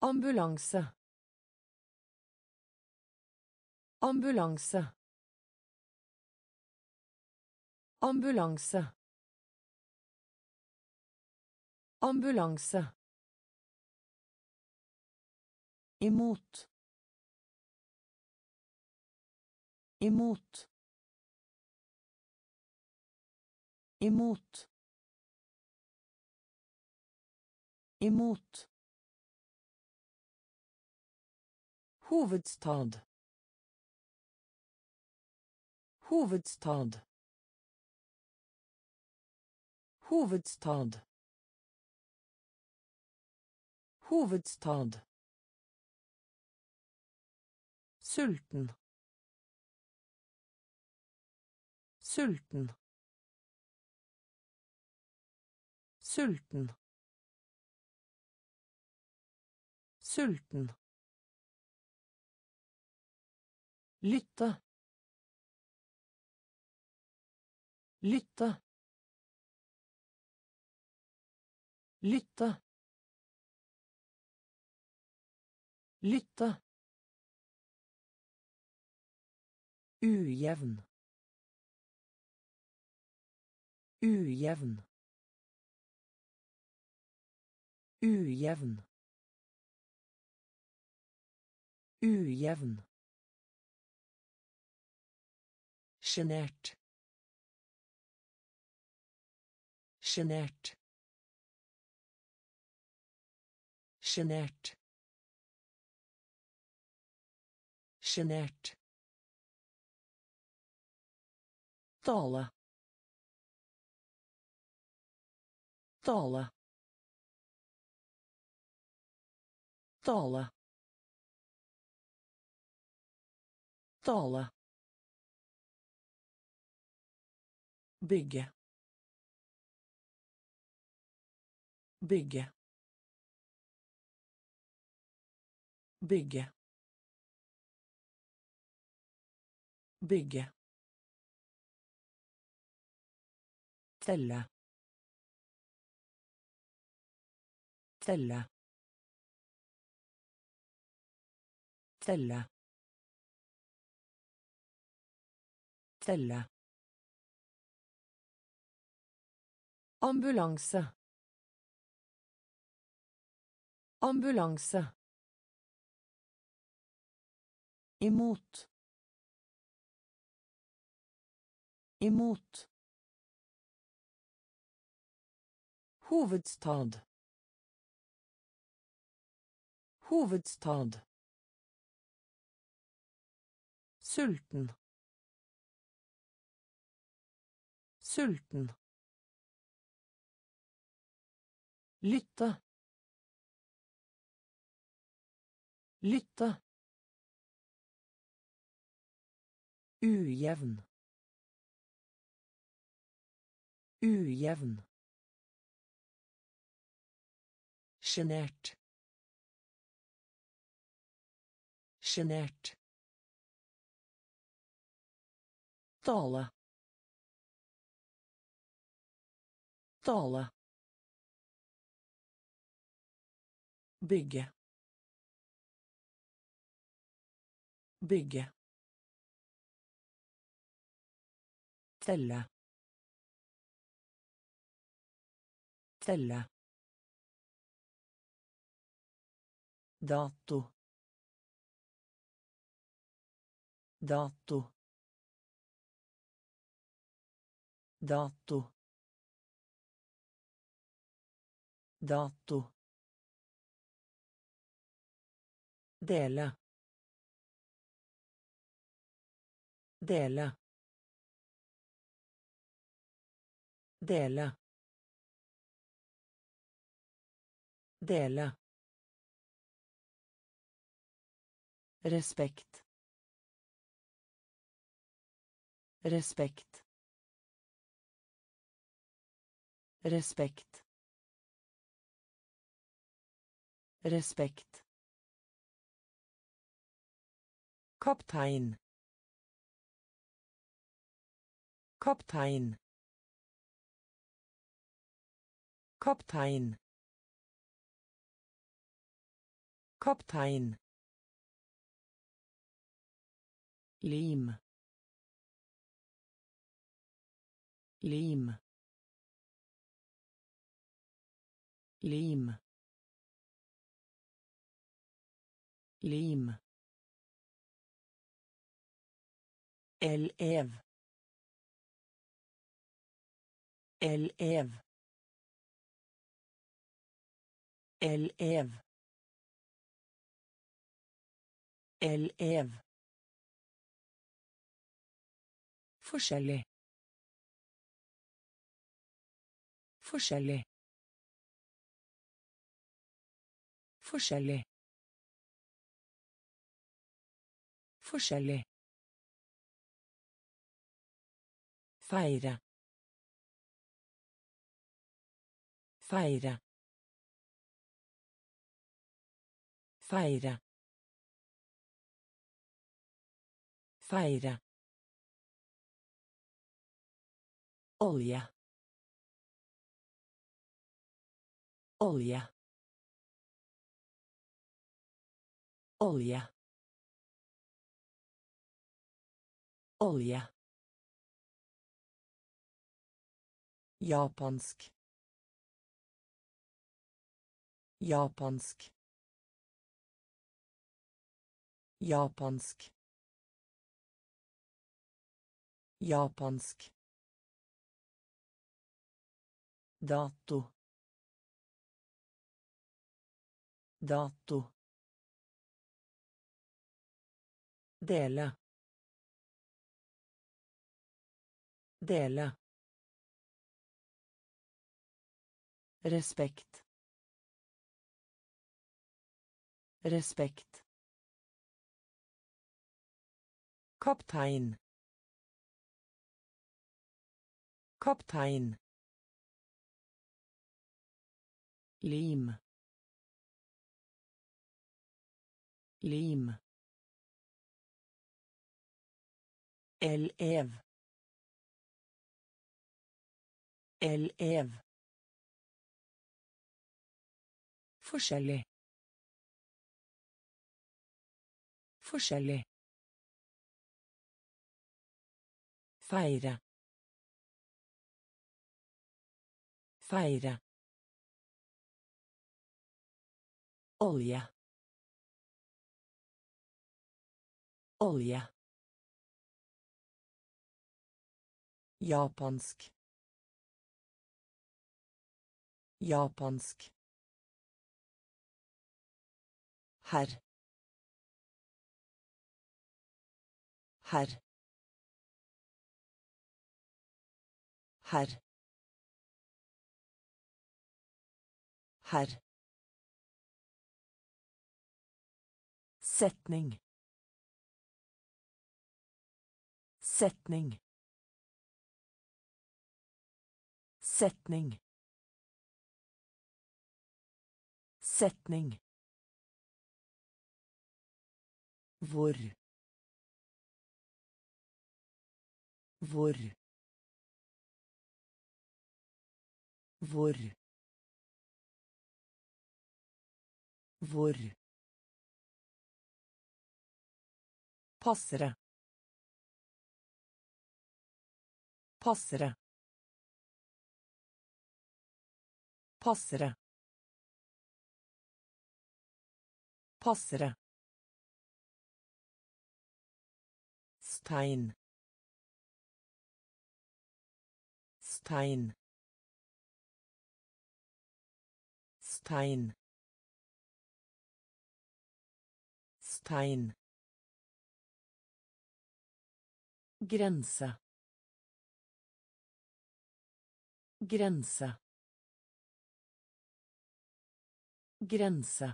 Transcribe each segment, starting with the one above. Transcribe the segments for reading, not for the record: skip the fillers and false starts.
Ambulanse. Ambulanse. Ambulanse. Ambulanse. Imot. Imot. Imot. Imot. Hovedstad. Hovedstad. Hovedstad. Hovedstad. Sulten. Sulten. Sulten. Sulten. Lytte. Lytte. Lytte. Lytte. Ujevn. Ujevn. Ujevn. Ujevn. Sjenert. Sjenert. Sjenert. Sjenert. Tale. Tale. Tale. Tale. Bygge. Bygge. Bygge. Bygge. Telle. Telle. Telle. Telle. Ambulanse. Ambulanse. Imot. Imot. Hovedstad. Hovedstad. Sulten. Sulten. Lytte. Lytte. Ujevn. Ujevn. Sjenert. Sjenert. Tale. Tale. Bygge. Bygge. Telle. Telle. Dato. Dato. Dato. Dato. Dela. Dela. Dela. Dela. Respekt. Respekt. Respekt. Respekt. Kaptein. Kaptein. Kaptein. Kaptein. Lim. Lim. Lim. Lim. Elev. Elev. Elev. Elev. Forskjellig. Forskjellig. Forskjellig. Forskjellig. Feire. Feire. Feire. Feire. Olje. Olje. Olje. Olje. Japansk. Japansk. Japansk. Japansk. Dato. Dato. Dele. Dele. Respekt. Respekt. Kaptein. Kaptein. Lim. Lim. Elev. Elev. Forskjellig. Forskjellig. Feire. Feire. Olje. Olje. Japansk. Japansk. Herr. Herr. Herr. Herr. Setning. Setning. Setning. Setning. Hvor. Hvor. Hvor. Hvor. Passere. Passere. Passere. Passere. Stein. Stein. Stein. Stein. Grense. Grense. Grense.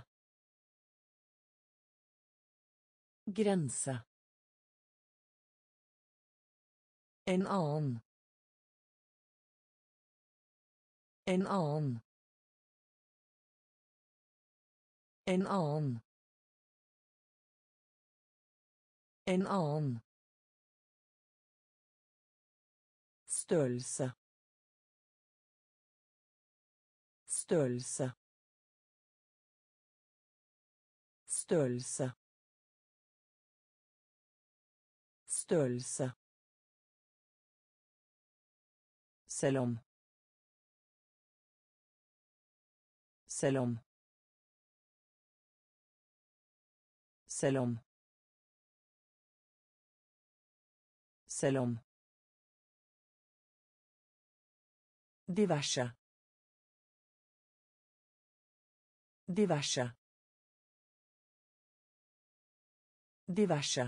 Grense. En annen. En annen. En annen. En annen. Størrelse. Størrelse. Størrelse. Størrelse. Selv om. Selv om. Selv om. Selv om. Diverse. Diverse. Diverse.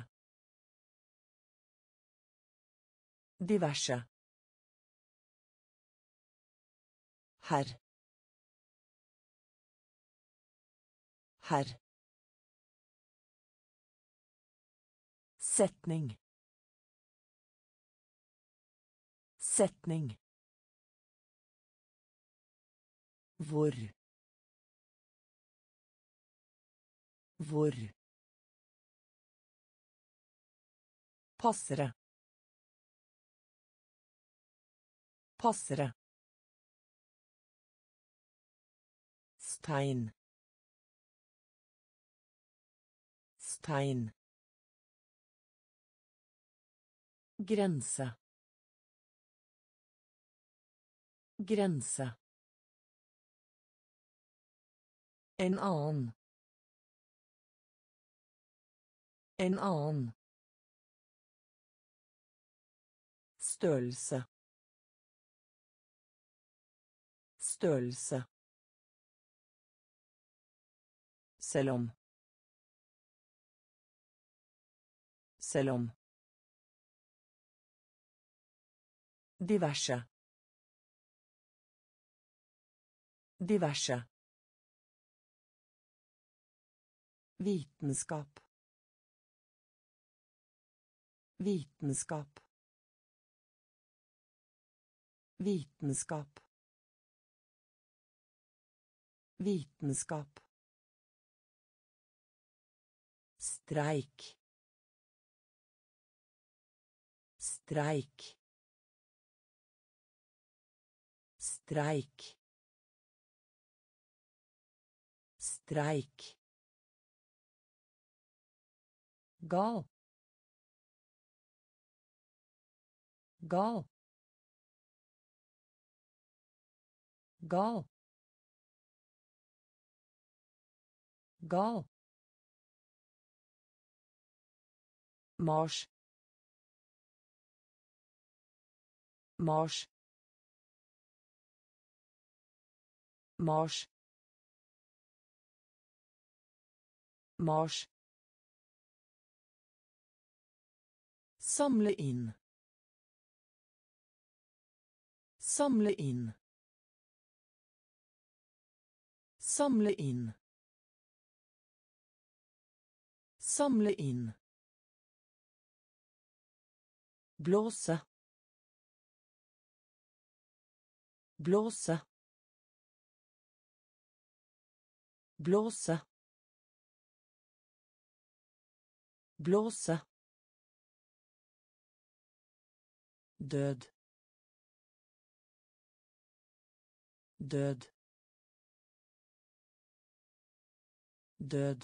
Diverse. Herr. Herr. Setning. Setning. Hvor. Hvor. Passere. Passere. Stein. Stein. Grense. Grense. En annen. En annen. Størrelse. Størrelse. Selv om. Selv om. Diverse. Diverse. Vitenskap. Vitenskap. Vitenskap. Vitenskap. Streik. Streik. Streik. Streik. Gal. Gal. Gal. Gal. Mars. Mars. Mars. Mars. Samle inn. Samle inn. Samle inn. Samle inn. Blåse. Blåse. Blåse. Blåse. Død. Død. Død.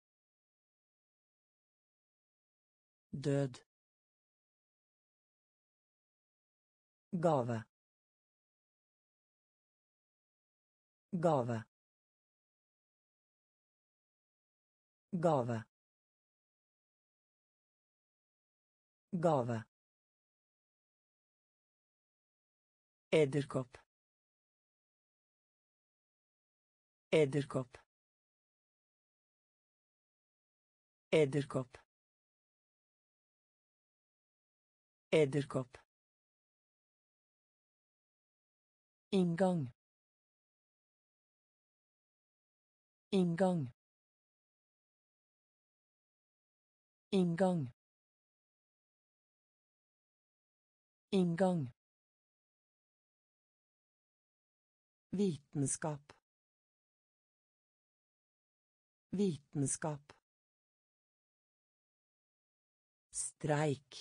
Død. Gave. Gave. Gave. Gave. Edderkopp. Edderkopp. Edderkopp. Edderkopp. Inngang. Inngang. Inngang. Inngang. Vitenskap. Vitenskap. Streik.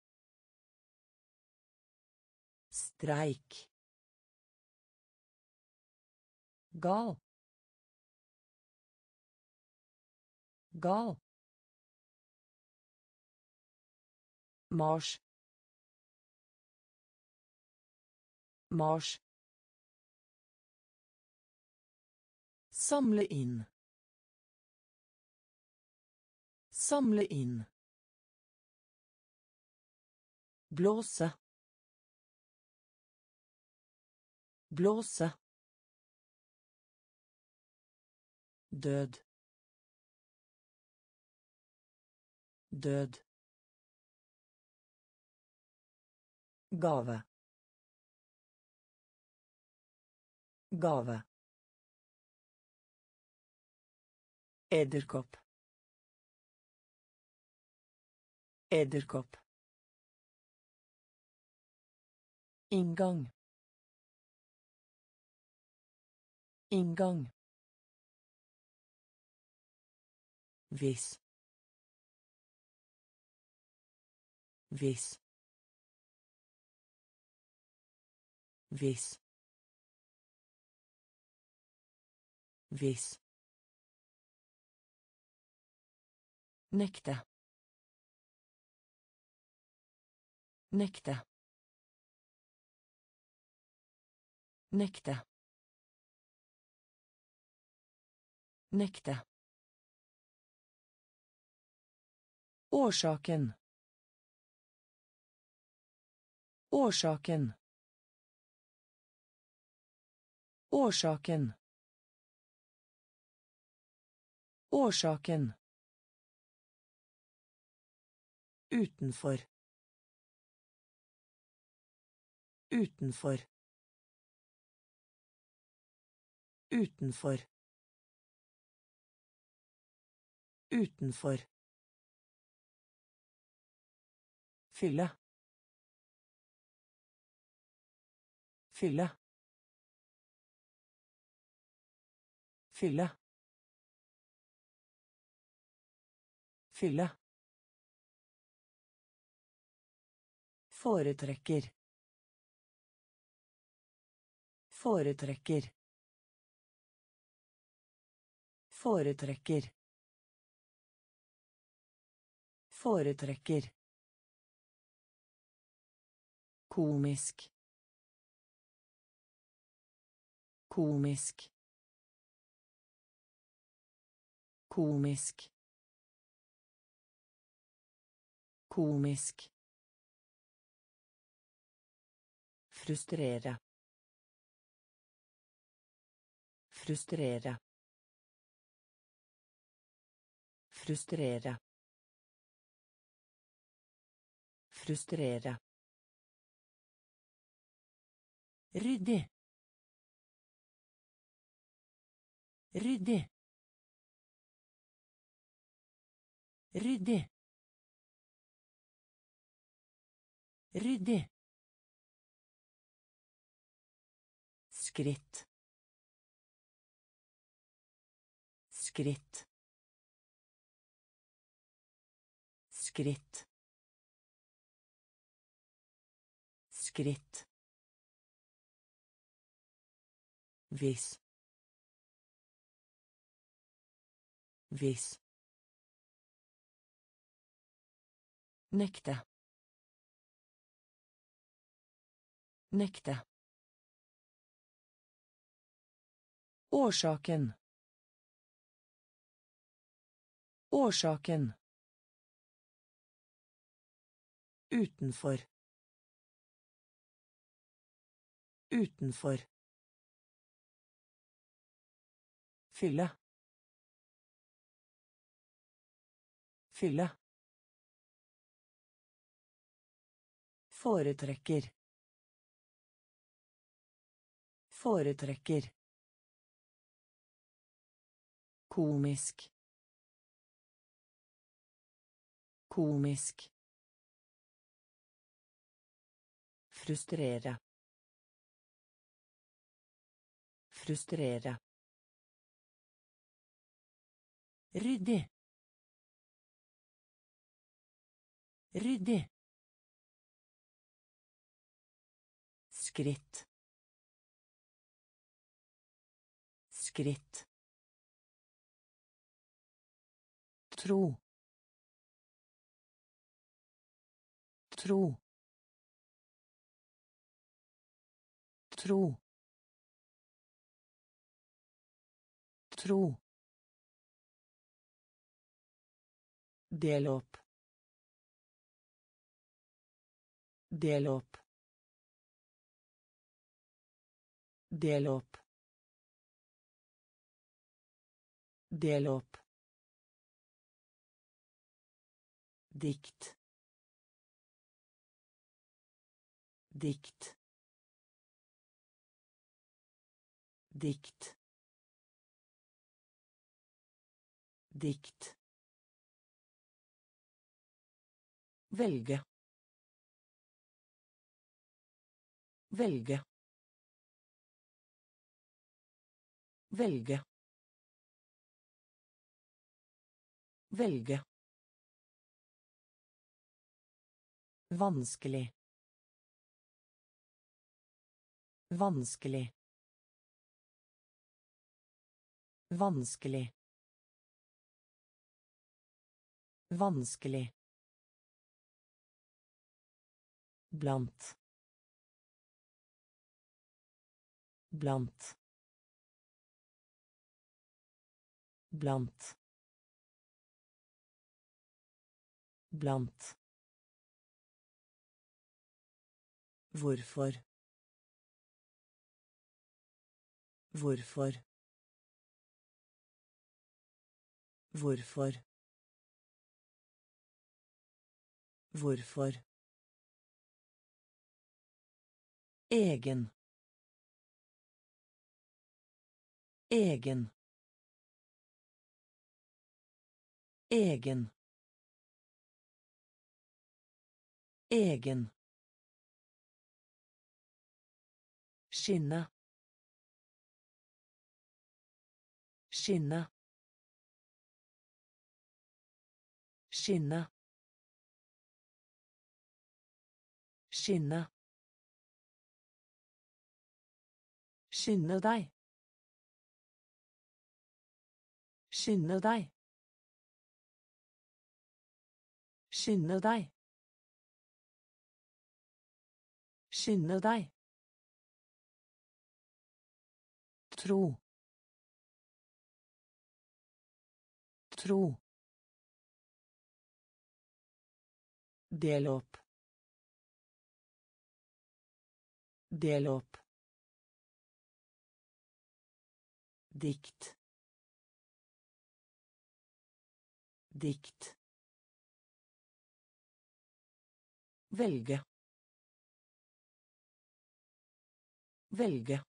Streik. Gal. gal Mars Mars samle inn samle inn blåse blåse død død gave gave edderkopp edderkopp inngang inngang hvis hvis hvis hvis nekte nekte nekte nekte årsaken årsaken årsaken årsaken utenfor utenfor utenfor utenfor fylle fylle fylle fylle foretrekker foretrekker foretrekker foretrekker komisk komisk komisk komisk frustrere frustrere frustrere frustrere ryddig ryddig ryddig ryddig skritt skritt skritt skritt hvis hvis nekte nekte årsaken årsaken utenfor utenfor fylle fylle foretrekker foretrekker komisk komisk frustrere frustrere ryddig ryddig skritt skritt tro, tro, tro, tro. Del opp. Del opp. Del opp. Del opp. Dikt. Dikt. Dikt. Dikt. Velge. Velge. Velge. Velge. Vanskelig. Vanskelig. Vanskelig. Vanskelig. Blant. Blant. Blant. Blant. Hvorfor. Hvorfor. Hvorfor. Hvorfor. Egen. Egen. Egen. Egen. Skinne. Skinne. Skinne. Skinne. Skynde deg. Skynde deg. Skynde deg. Skynde deg. Tro. Tro. Del opp. Del opp. Dikt. Dikt. Velge. Velge.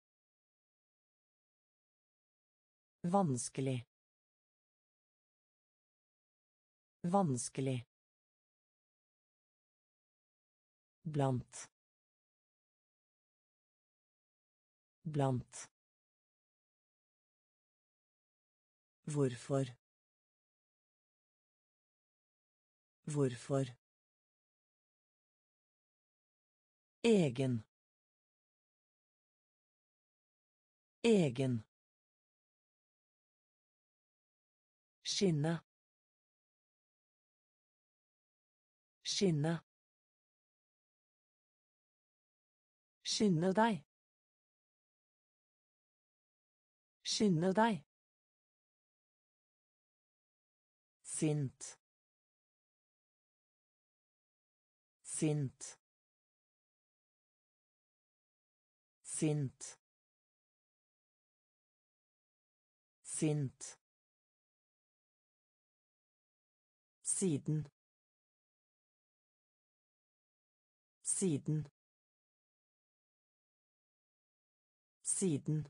Vanskelig. Vanskelig. Blant. Blant. Hvorfor. Hvorfor. Egen. Egen. Skinne. Skinne. Skynde deg. Skynde deg. Sint. Sint. Sint. Sint. Siden. Siden. Siden.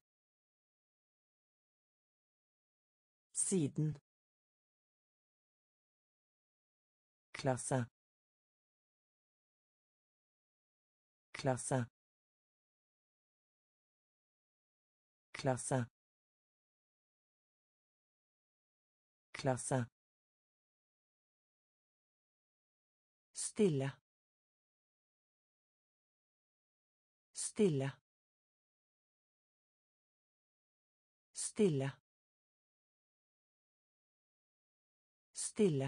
Siden. Klasse. Klasse. Klasse. Klasse. Stille. Stille. Stille. Stille.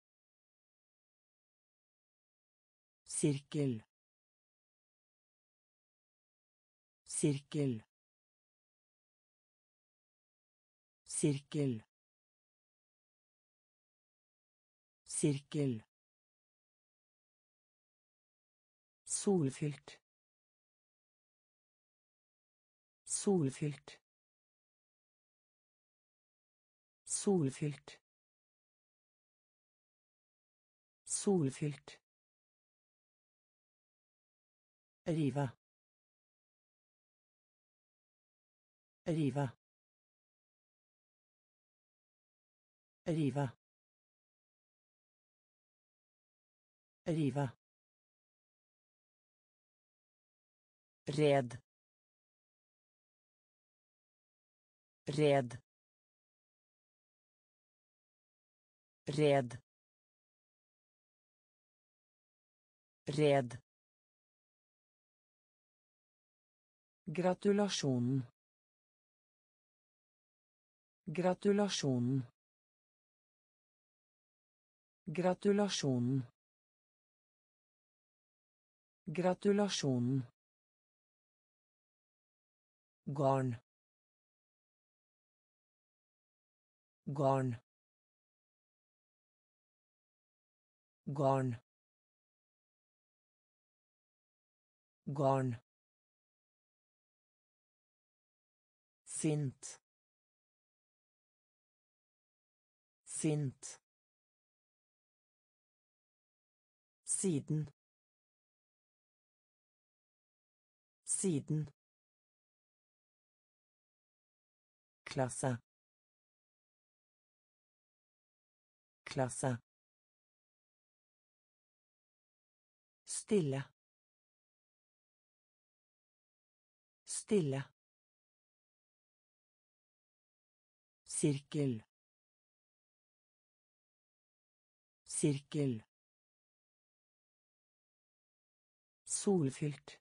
Sirkel. Sirkel. Sirkel. Sirkel. Solfylt. Solfylt. Solfylt. Solfylt. Riva. Riva. Riva. Riva. Red. Red. Red. Red. Gratulasjonen. Gratulasjonen. Gratulasjonen. Gratulasjonen. Garn. Garn. Garn. Garn. Sint. Sint. Siden. Siden. Klasse. Klasse. Stille. Stille. Sirkel. Sirkel. Solfylt.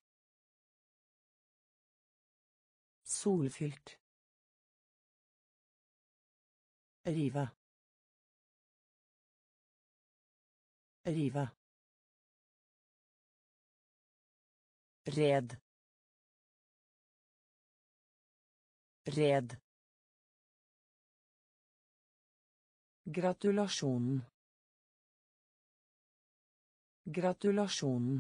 Solfylt. Riva. Riva. Red. Red. Gratulasjonen. Gratulasjonen.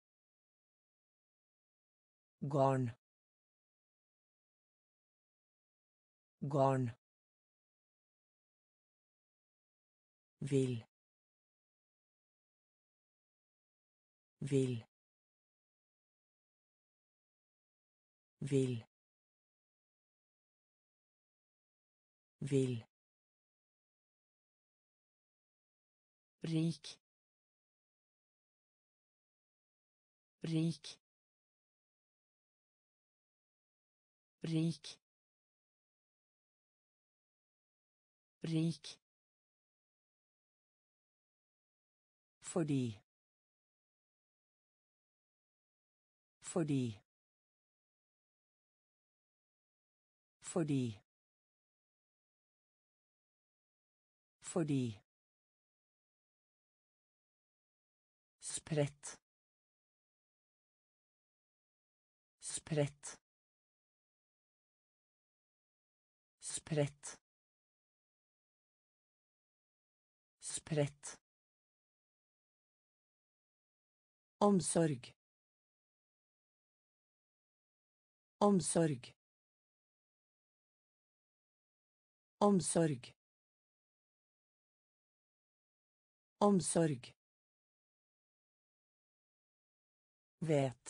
Garn. Garn. Vil. Vil. Vil. Vil. Rik. Rik. Rik. Rik. Fordi. Fordi. Fordi. Fordi. Spredt. Spredt. Spredt. Spredt. Omsorg. Omsorg. Omsorg. Omsorg. Vet.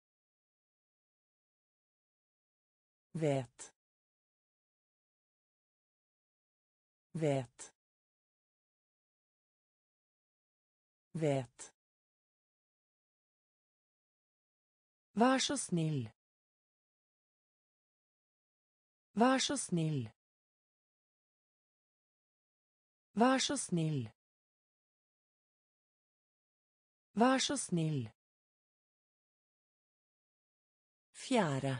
Vet. Vet. Vet. Vær så snill. Vær så snill. Vær så snill. Vær så snill. Fjære.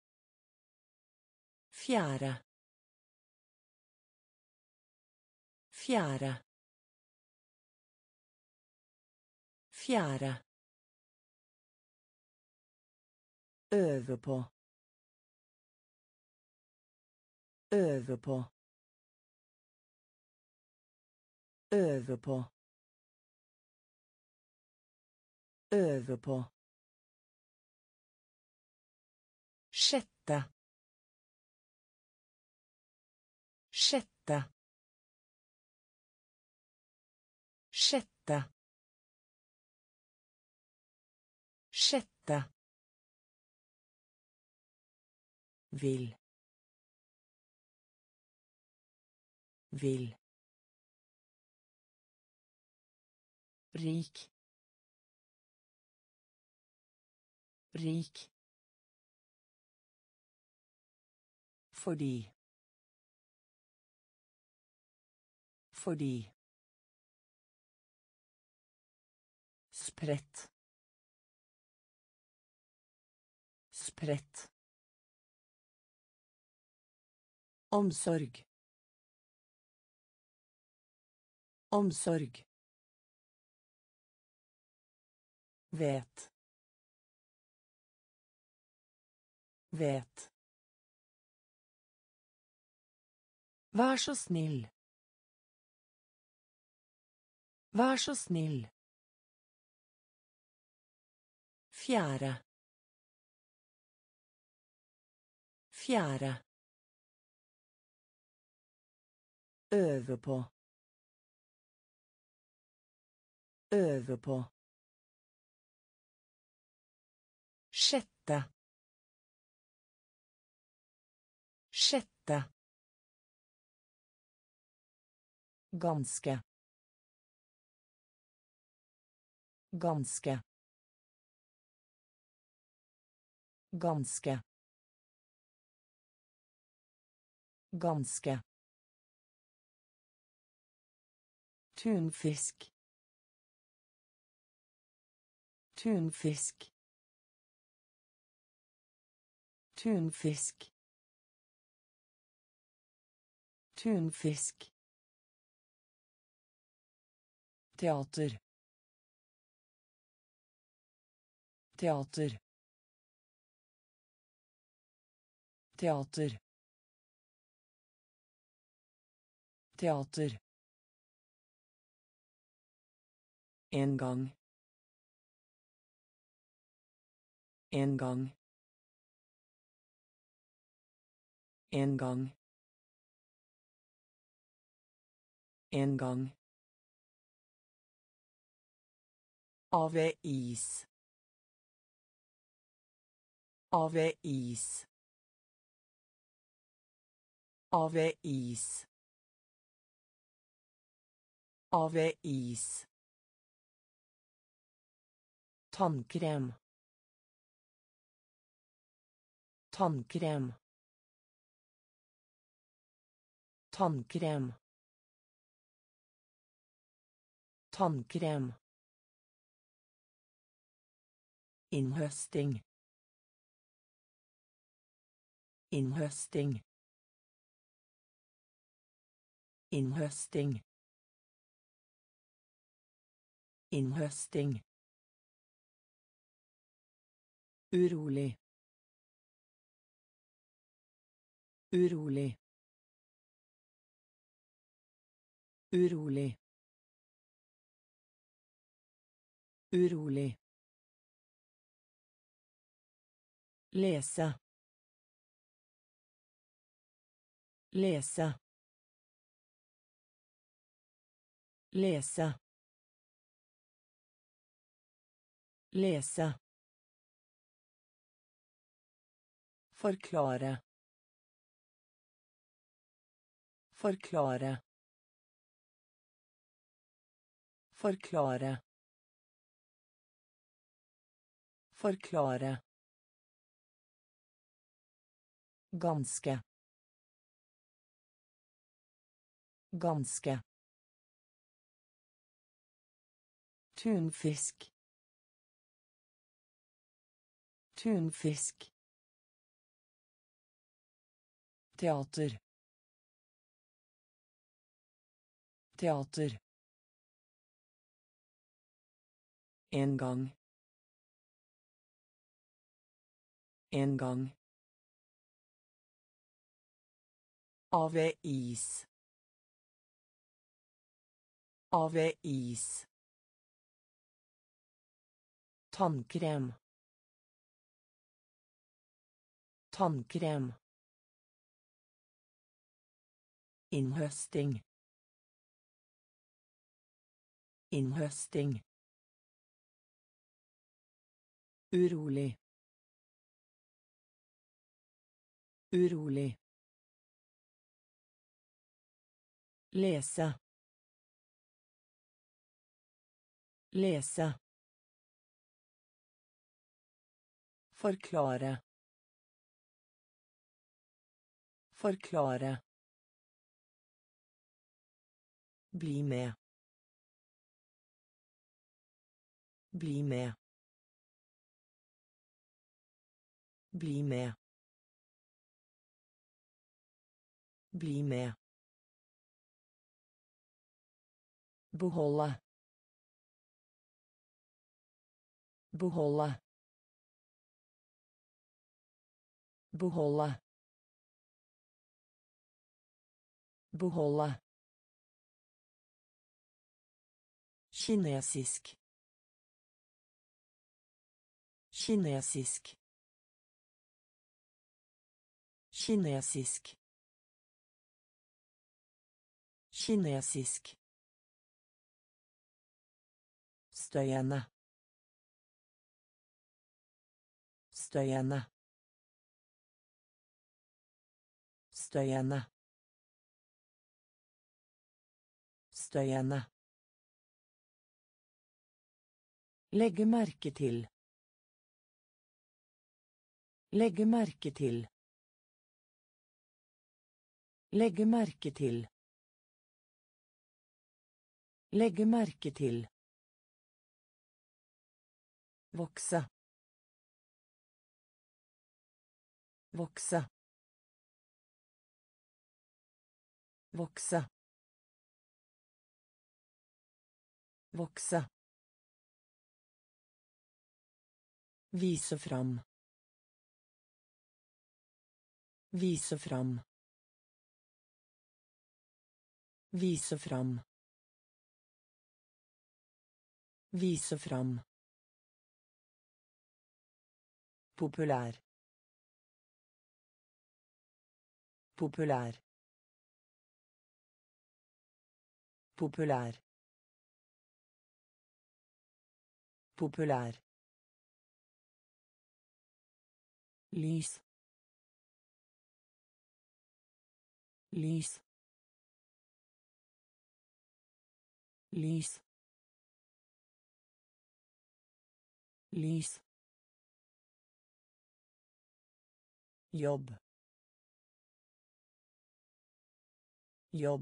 Fjære. Fjære. Fjære. Øve på. Øve på. Øve på. Øve på. Sjette. Sjette. Sjette. Sjette. Vil. Vil. Rik. Rik. Fordi. Fordi. Spredt. Spredt. Omsorg. Omsorg. Vet. Vet. Vær så snill. Vær så snill. Fjære. Fjære. Øve på. Øve på. Sjette. Sjette. Ganske. Ganske. Ganske. Ganske. Tunfisk. Tunfisk. Tunfisk. Tunfisk. Teater. Teater. Teater. Teater. En gang. En gang. En gang. En gang. Avis. Avis. Avis. Avis. Tannkrem. Tannkrem. Tannkrem. Tannkrem. Innhøsting. Innhøsting. Innhøsting. Innhøsting. Urolig. Urolig. Urolig. Urolig. Lese. Lese. Lese. Lese. Forklare. Forklare. Forklare. Forklare. Ganske. Ganske. Tunfisk. Tunfisk. Teater. Teater. En gang. En gang. Avis. Avis. Tannkrem. Tannkrem. Innhøsting. Innhøsting. Urolig. Urolig. Lese. Lese. Forklare. Forklare. Bli med. Bli med. Bli med. Bli med. Beholde. Beholde. Beholde. Beholde. Kinesisk. Kinesisk. Kinesisk. Kinesisk. Støyende. Støyende. Støyende. Støyende. Legge merke til. Legge merke til. Legge merke til. Legge merke til. Vokse. Vokse. Vokse. Vokse. Vise fram. Vise fram. Vise fram. Vise fram. Populær. Populær. Populær. Populær. Lys. Lys. Lys. Lys. Jobb. Jobb.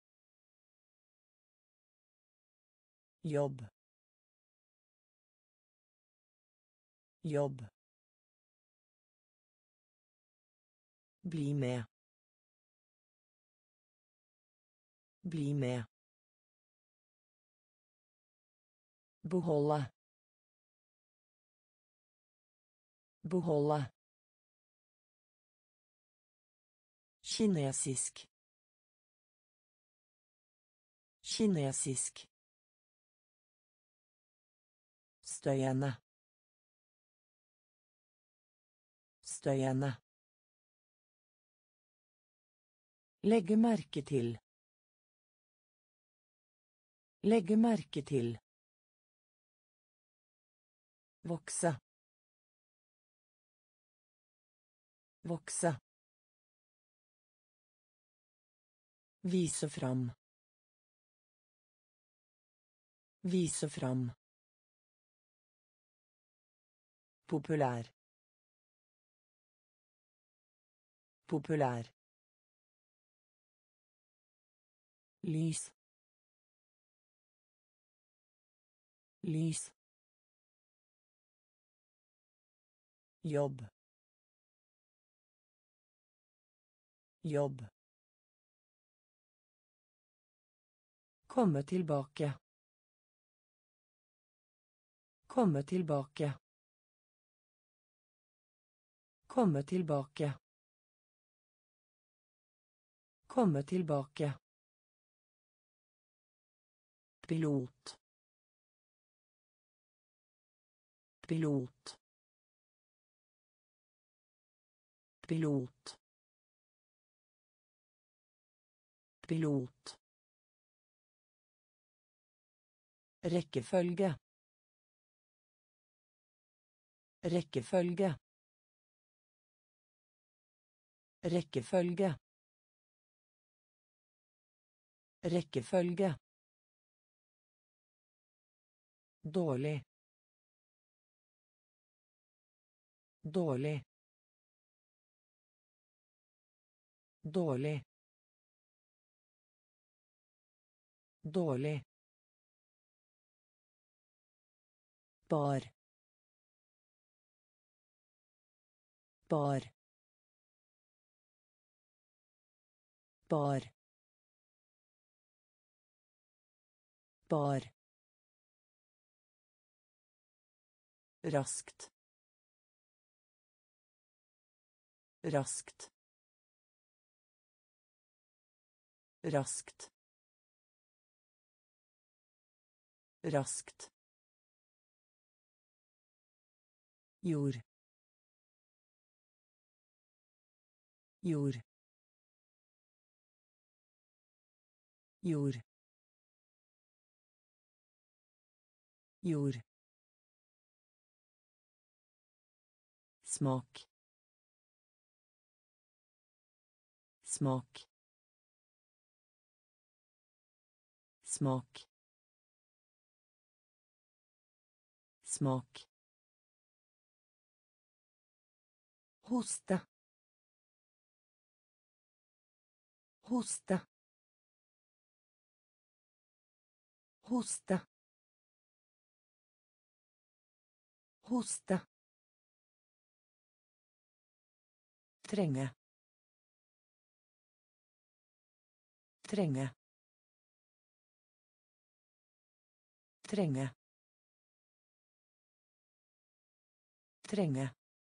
Jobb. Jobb. Bli med. Bli med. Beholde. Beholde. Kinesisk. Kinesisk. Støyende. Støyende. Legge merke til. Legge merke til. Vokse. Vokse. Vise fram. Vise fram. Populær. Populær. Lys. Lys. Jobb. Jobb. Komme tilbake. Komme tilbake. Komme tilbake. Komme tilbake. Pilot. Pilot. Pilot. Pilot. Rekkefølge. Rekkefølge. Rekkefølge. Rekkefølge. Dårlig. Dårlig. Dårlig. Dårlig. Bar. Bar. Bar. Bar. Raskt. Raskt. Raskt. Raskt. Jord. Jord. Jord. Jord. Smak. Smak. Smak. Smak. Hosta. Hosta. Hosta. Hosta. Trenge. Trenge. Trenge. Trenge.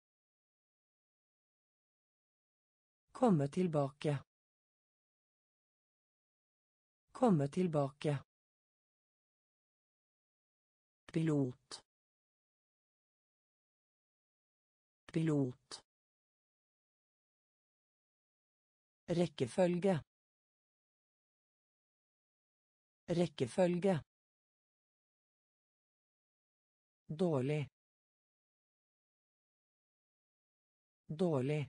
Komme tilbake. Komme tilbake. Pilot. Pilot. Rekkefølge. Rekkefølge. Dårlig. Dårlig.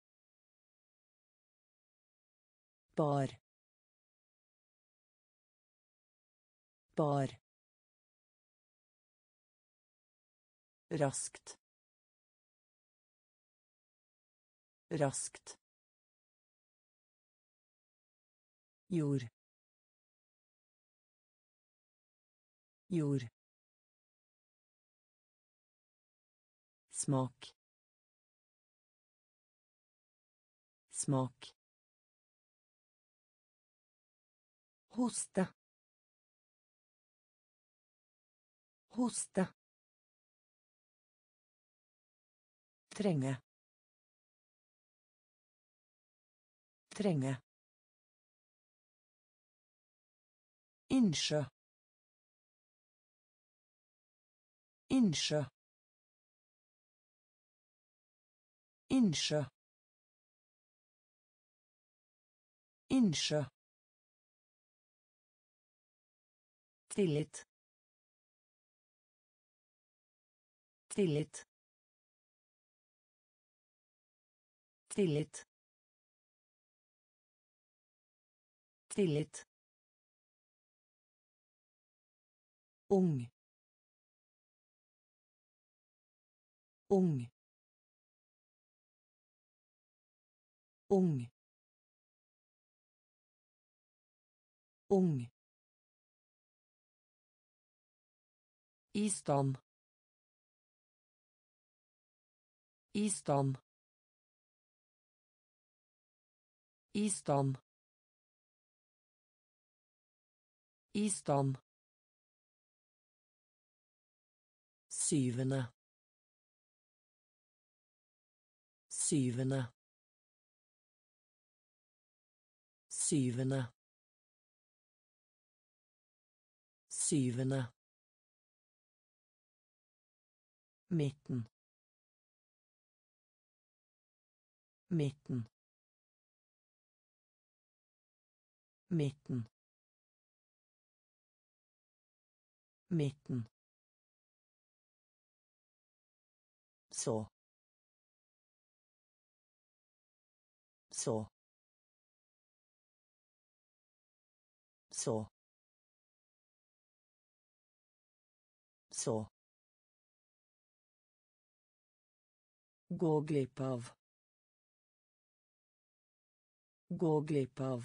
Bar. Bar. Raskt. Raskt. Jord. Jord. Smak. Smak. Hosta. Hosta. Trenge. Trenge. Innsjø. Innsjø. Innsjø. Innsjø. Tillit. Tillit. Tillit. Tillit. Ung. Ung. Ung. Ung. I stand. I stand. I stand. Istand. Syvende. Syvende. Syvende. Syvende. Midten. Midten. Midten. Midten. Så. Så. Så. Så. Gå glipp av. Gå glipp av.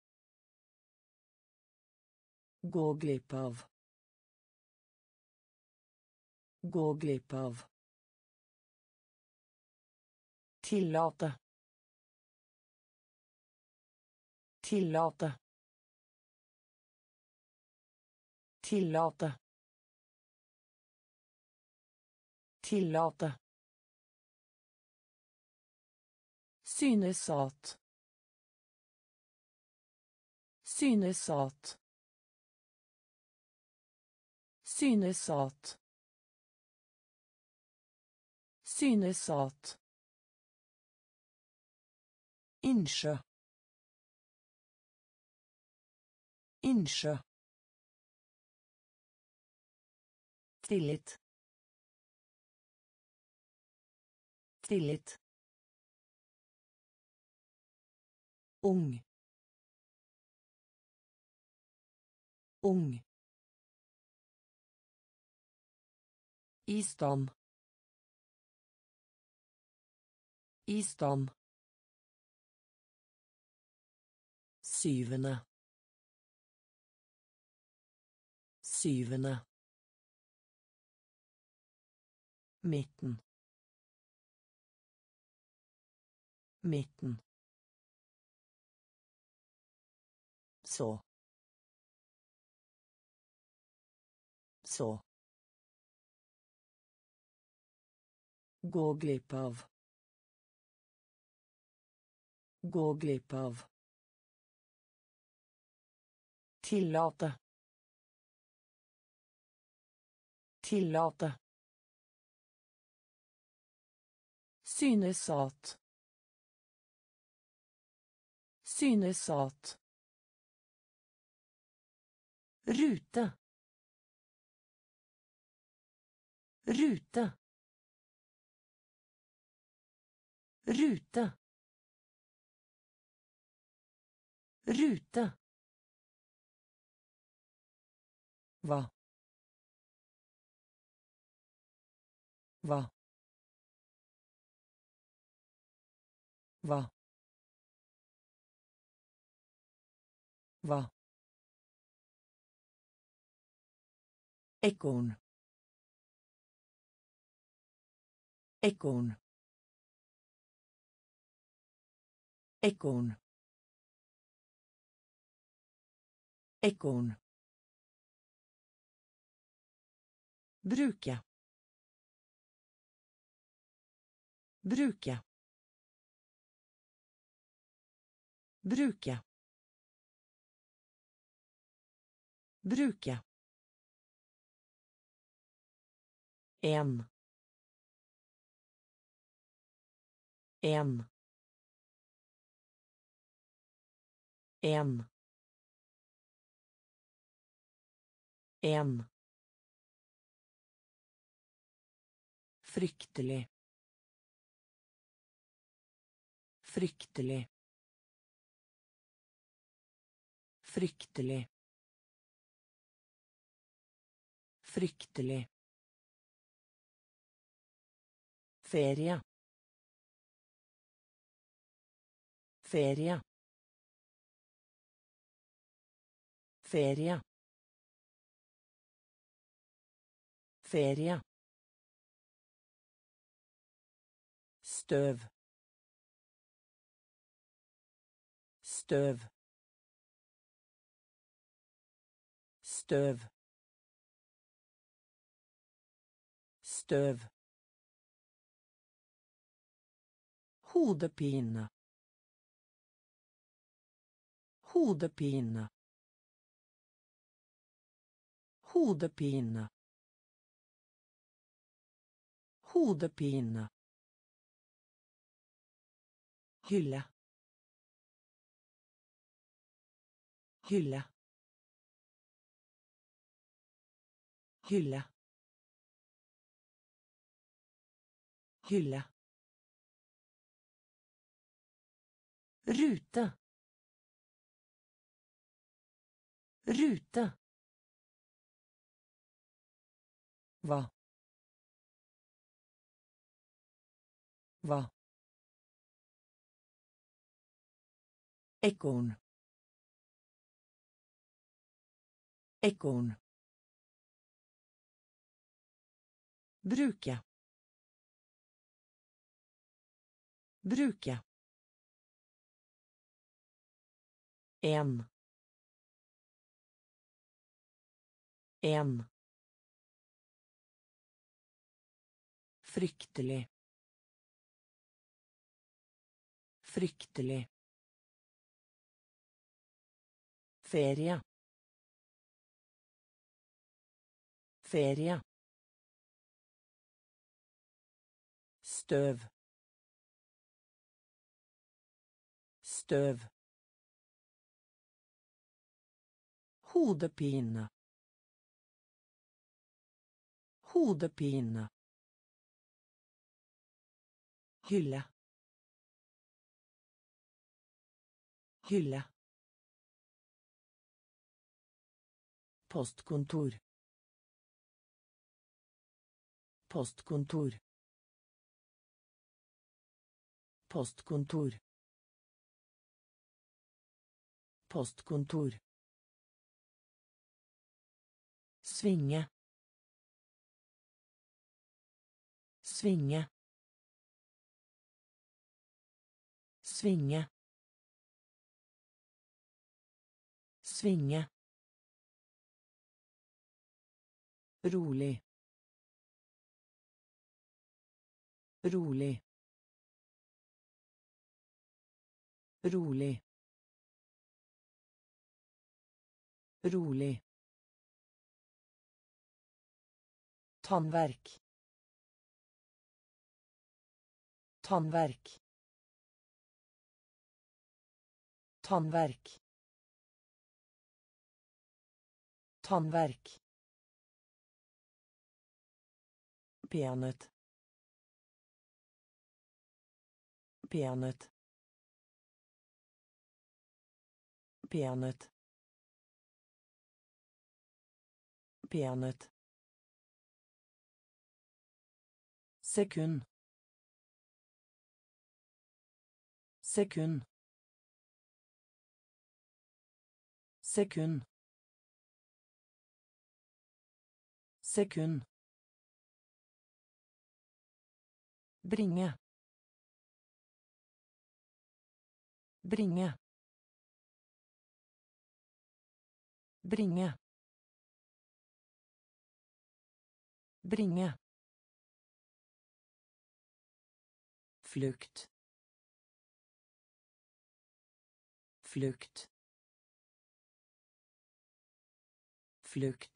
Gå glipp av. Gå glipp av. Tillate. Tillate. Tillate. Tillate. Synes at. Synes at. Synes at. Synes at. Innsjø. Innsjø. Tillit. Tillit. Ung. Ung. Istand. Istand. Syvende. Syvende. Midten. Midten. Så. Så. Gå glipp av. Gå glipp av. Tillate. Tillate. Synes at. Synes at. Rute. Rute. Rute. Rute. Hva? Hva? Hva? Hva? Ekorn. Ekorn. Ekorn. Ekorn. Bruke. Bruke. Bruke. Bruke. En. En. En. En. Fryktelig. Fryktelig. Fryktelig. Fryktelig. Ferie. Ferie. Ferie. Ferie. Støv. Støv. støv, støv, hodepine, hodepine, hodepine, hodepine, hylle, hylle, hylle, hylle, rute, rute, hva, hva, ekorn, ekorn, bruke, bruke, en, fryktelig, fryktelig, ferie, ferie, støv, støv, hodepine, hodepine, hylle, hylle, postkontor, postkontor, postkontor, postkontor, svinge, svinge, svinge, svinge, rolig, rolig, rolig, rolig, tannverk, tannverk, tannverk, tannverk, peanøtt, peanøtt, peanøtt, peanøtt, sekund, sekund, sekund, sekund, bringe, bringe, bringe, bringe, flukt, flukt, flukt,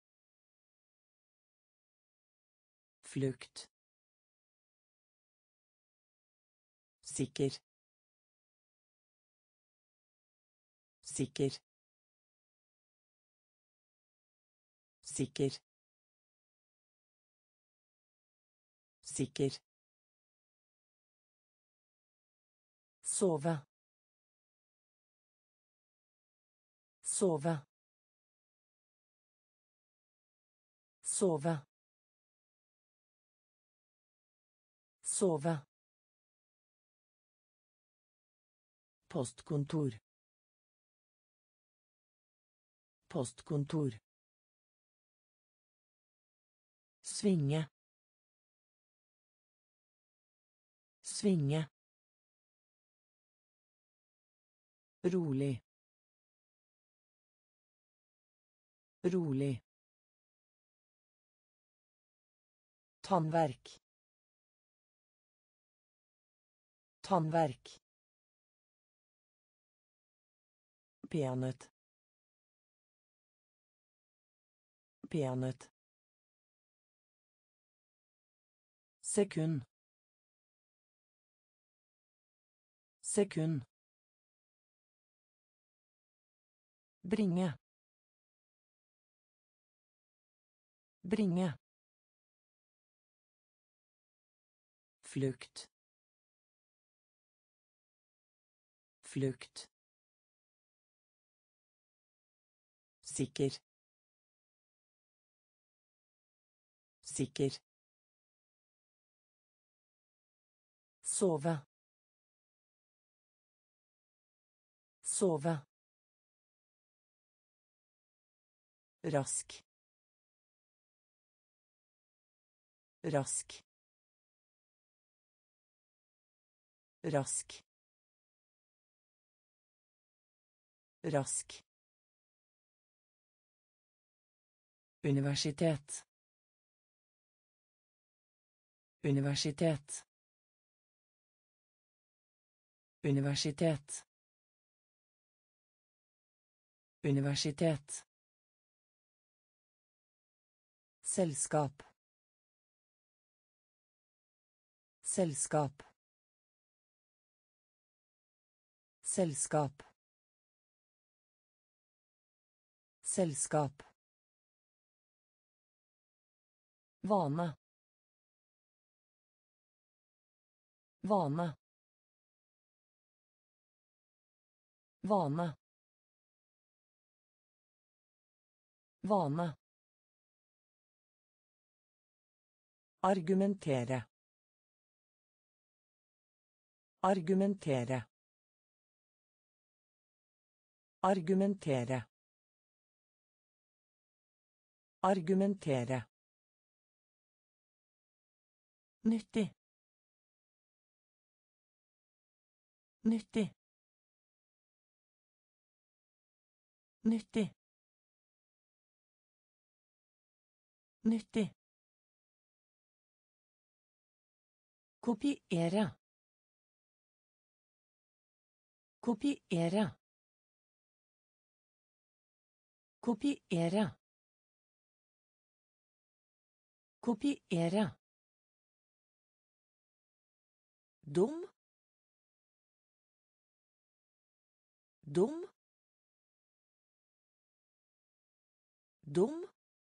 flukt, sikker, sikker, sikker, sikker, sove, sove, sove, sove, postkontor, postkontor, svinge, svinge, rolig, Rolig. Tannverk. Tannverk. Peanøtt. Peanøtt. Sekund. Sekund. Bringe. Bringe. Flukt. Flukt. Sikker. Sikker. Sove. Sove. Rask. Rask. Rask. Rask. Universitet. Universitet. Universitet. Universitet. Selskap. Selskap. Selskap. Selskap. Vane. Vane. Vane. Vane. Argumentere. Argumentere. Argumentere. Argumentere. Nyttig. Nyttig. Nyttig. Nyttig. Kopiere. Kopiere. Kopiere. Kopiere. Dum. Dum. Dum.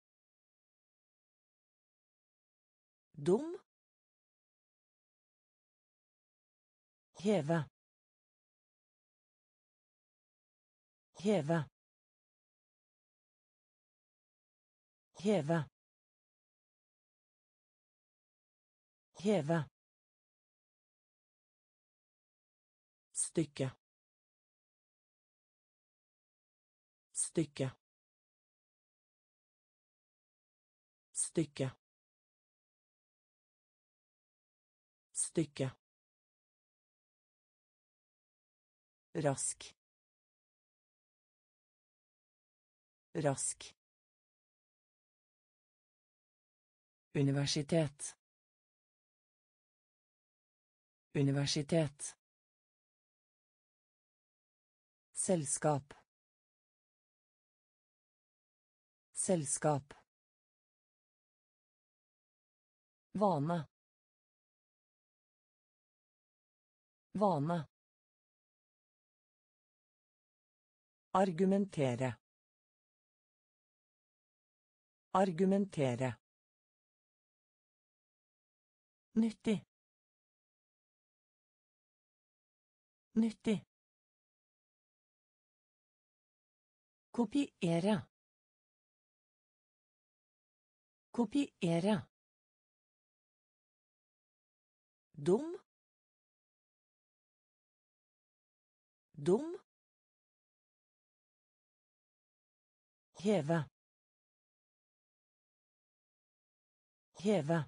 Dum. Heve. Heve. Heve. Heve. Stykke. Stykke. Stykke. Stykke. Rask. Rask. Universitet. Universitet. Selskap. Selskap. Vane. Vane. Argumentere. Argumentere. Nyttig. Nyttig. Kopiere. Kopiere. Dum. Dum. Heve. Heve.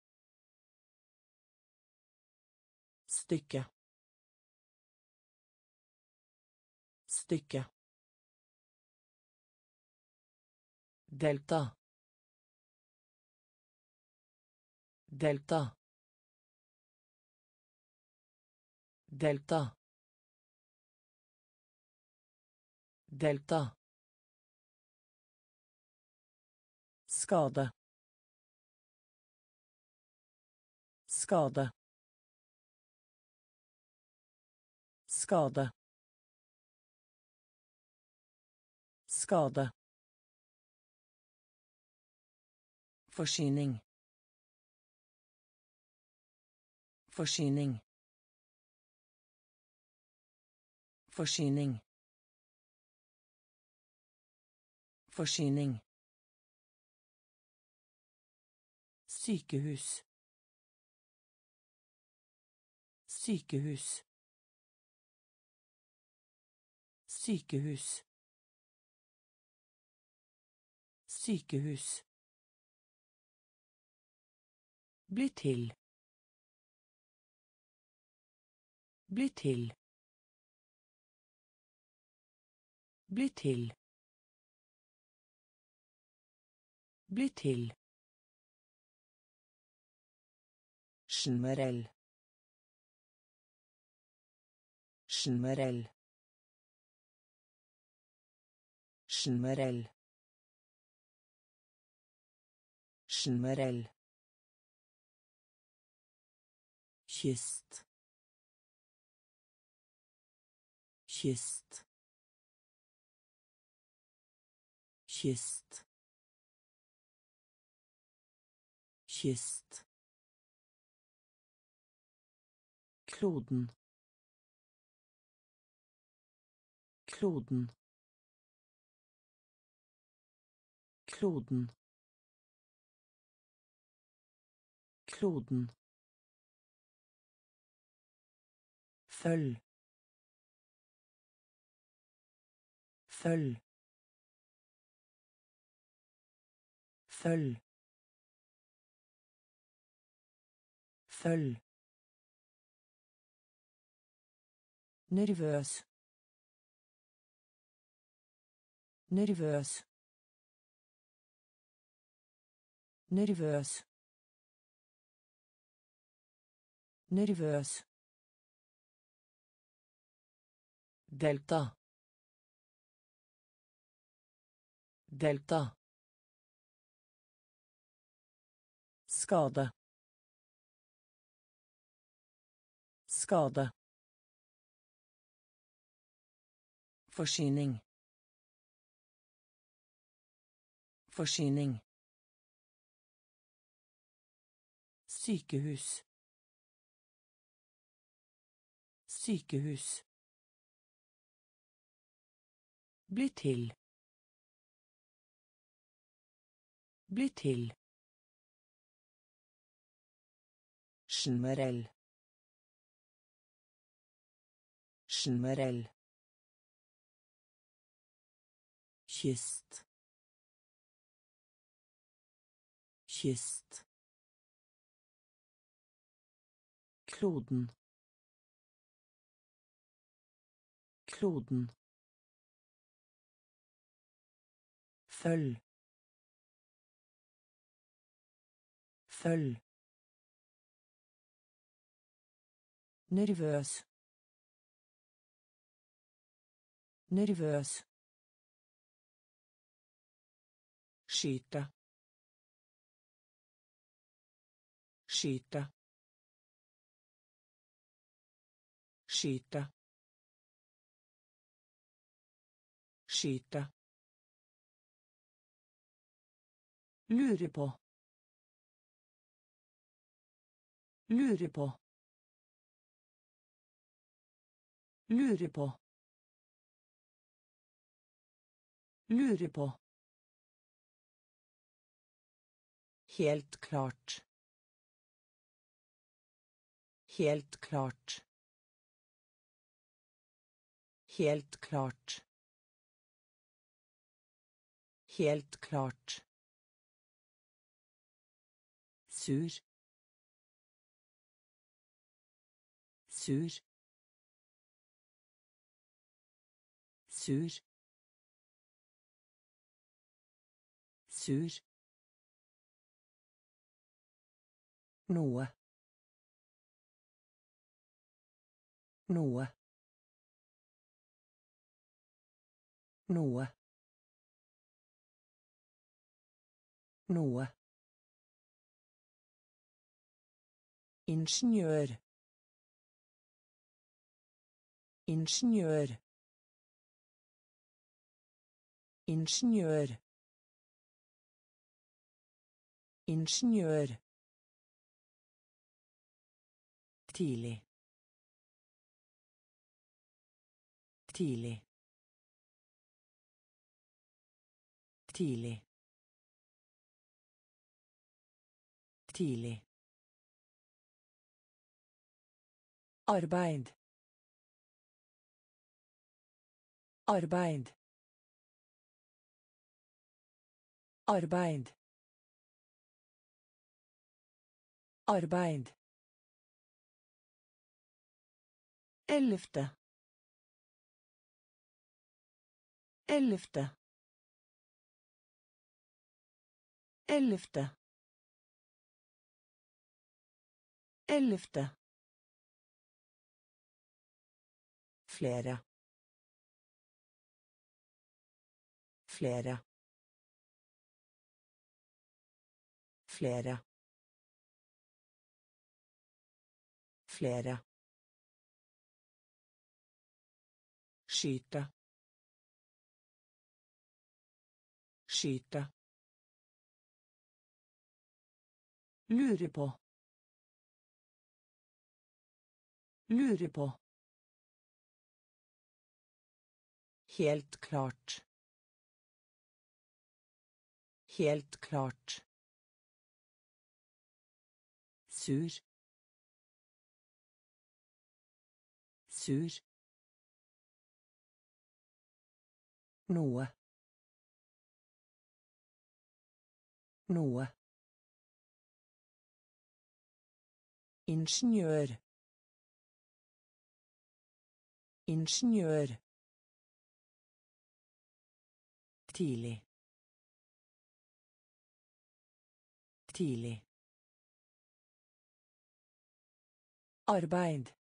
Stykke. Stykke. delta delta delta delta skade skade skade skade forsyning forsyning forsyning forsyning sykehus sykehus sykehus sykehus bli til bli til bli til bli til generell generell generell generell kyst kyst kyst kyst kloden kloden kloden kloden følg følg følg følg nervøs nervøs nervøs nervøs delta delta skade skade forsyning forsyning sykehus sykehus bli til bli til generell generell kyst kyst kloden kloden følg følg nervøs nervøs skyte skyte skyte skyte lure på lure på lure på lure på helt klart helt klart helt klart helt klart sur sur sur sur, noe, noe, noe, noe, ingeniør, ingeniør, ingeniør, ingeniør, tidlig, tidlig, tidlig, tidlig, arbeid, arbeid, arbeid, arbeid, ellevte, ellevte, ellevte, ellevte, flere, flere, flere, flere, skyte, skyte, lure på, lure på, helt klart, helt klart, sur, sur, noe, noe, ingeniør, ingeniør, tidlig, tidlig, arbeid,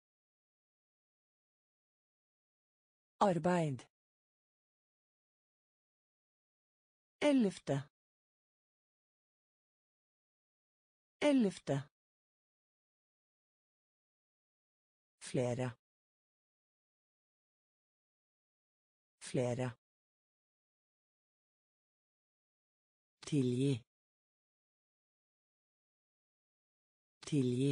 arbeid, ellevte, ellevte, flere, flere, tilgi, tilgi,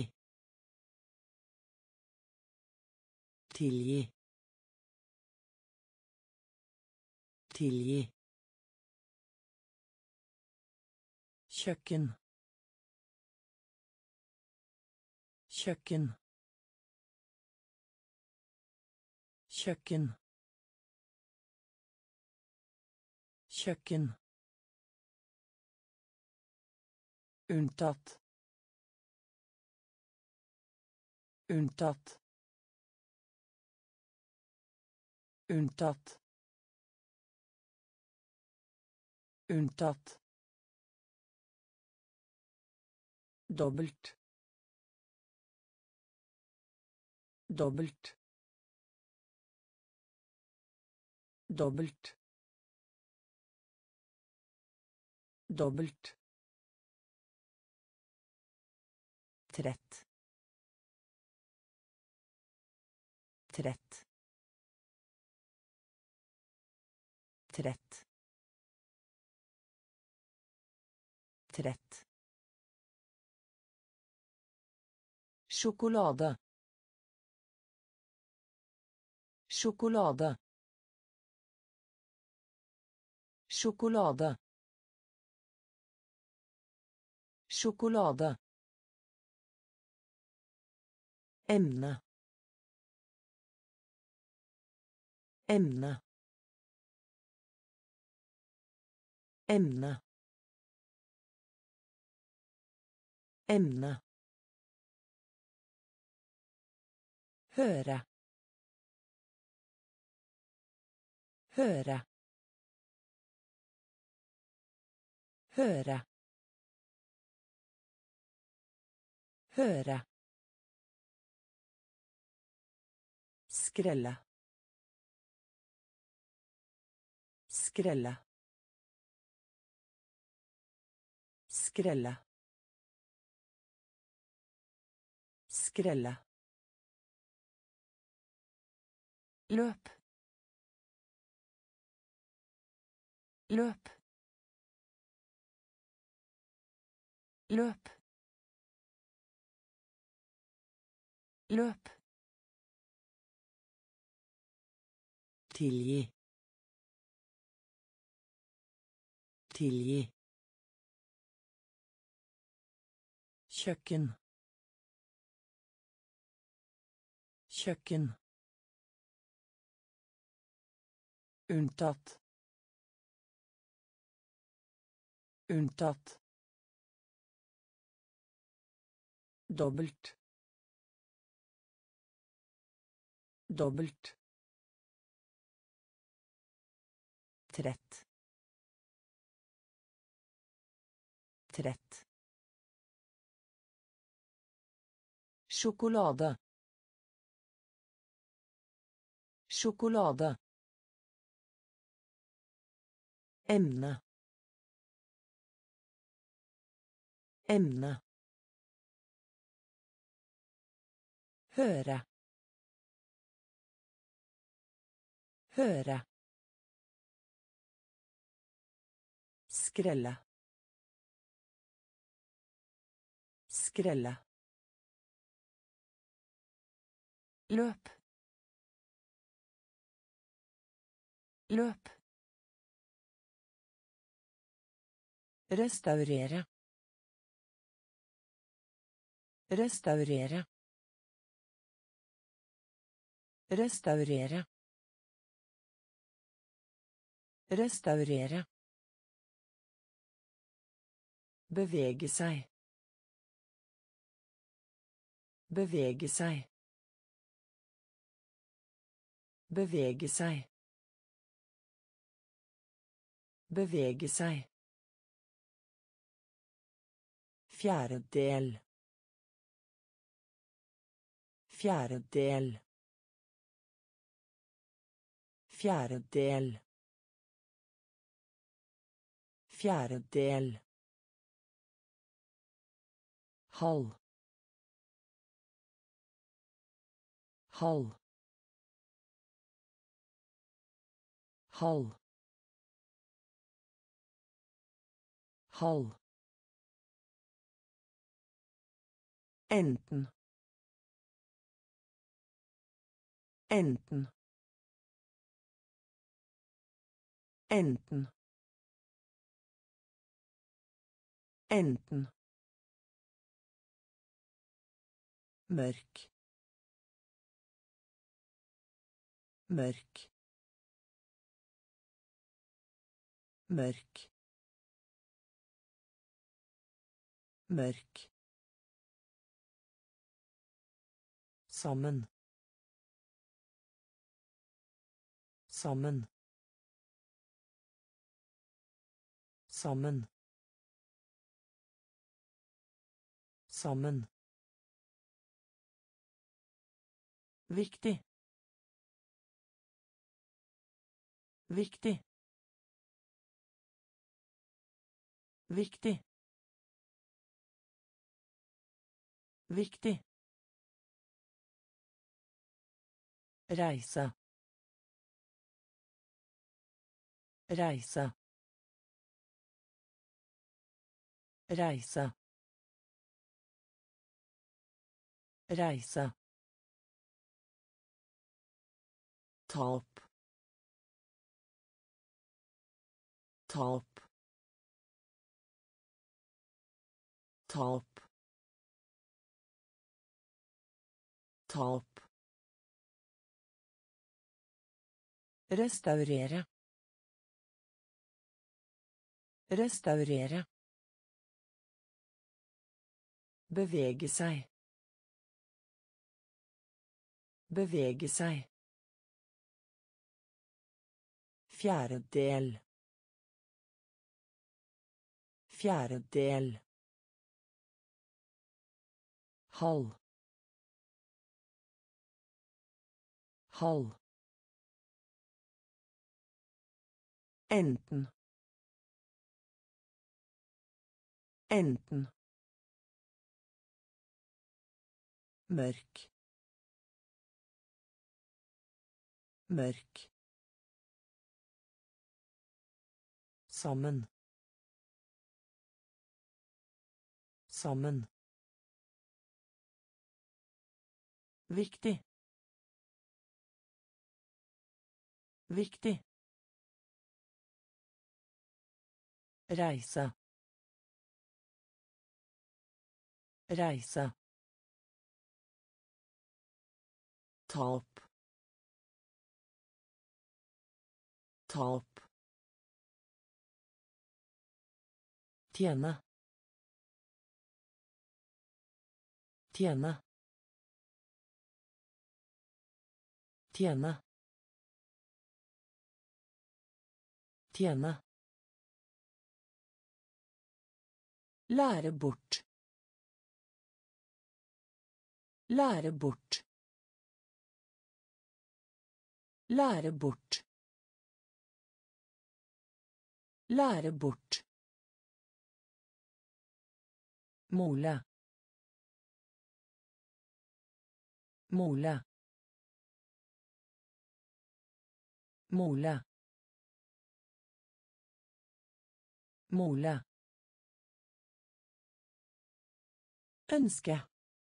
tilgi, tilgi, kjøkken, kjøkken, kjøkken, kjøkken, unntatt, unntatt, unntatt, unntatt, dobbelt, dobbelt, dobbelt, dobbelt, trett, trett, trett, trett, sjokolade, sjokolade, sjokolade, sjokolade, emne, emne, emne, emne, høre, høre, Høre. Høre. Skrelle. Skrelle. Skrelle. Skrelle. Løp. Løp. Løp. Løp. Tilgi. Tilgi. Kjøkken. Kjøkken. Unntatt. Unntatt. Dobbelt. Dobbelt. Trett. Trett. Sjokolade. Sjokolade. Emne. Emne. Høre. Høre. Skrelle. Skrelle. Løp. Løp. Restaurere. Restaurere. Restaurere. Restaurere. Bevege seg. Bevege seg. Bevege seg. Bevege seg. Fjerdedel. Fjerdedel. Fjerdedel. Fjerdedel. Halv. Halv. Halv. Halv. Enten. Enten. Enten. Enten. Mørk. Mørk. Mørk. Mørk. Sammen. Sammen. Sammen. Sammen. Viktig. Viktig. Viktig. Viktig. Reise. Reise. Reise. Reise. Tap. Tap. Tap. Tap. Restaurere. Restaurere. Bevege seg. Bevege seg. Fjerdedel. Fjerdedel. Halv. Halv. Enten. Enten. Mørk. Mørk. Sammen. Sammen. Viktig. Viktig. Reise. Reise. Tap. Tap. Tjene. Tjene. Tjene. Tjene. Lære bort. Lære bort. Lære bort. Lære bort. Mole. Mole. Mole. Mole. Ønske.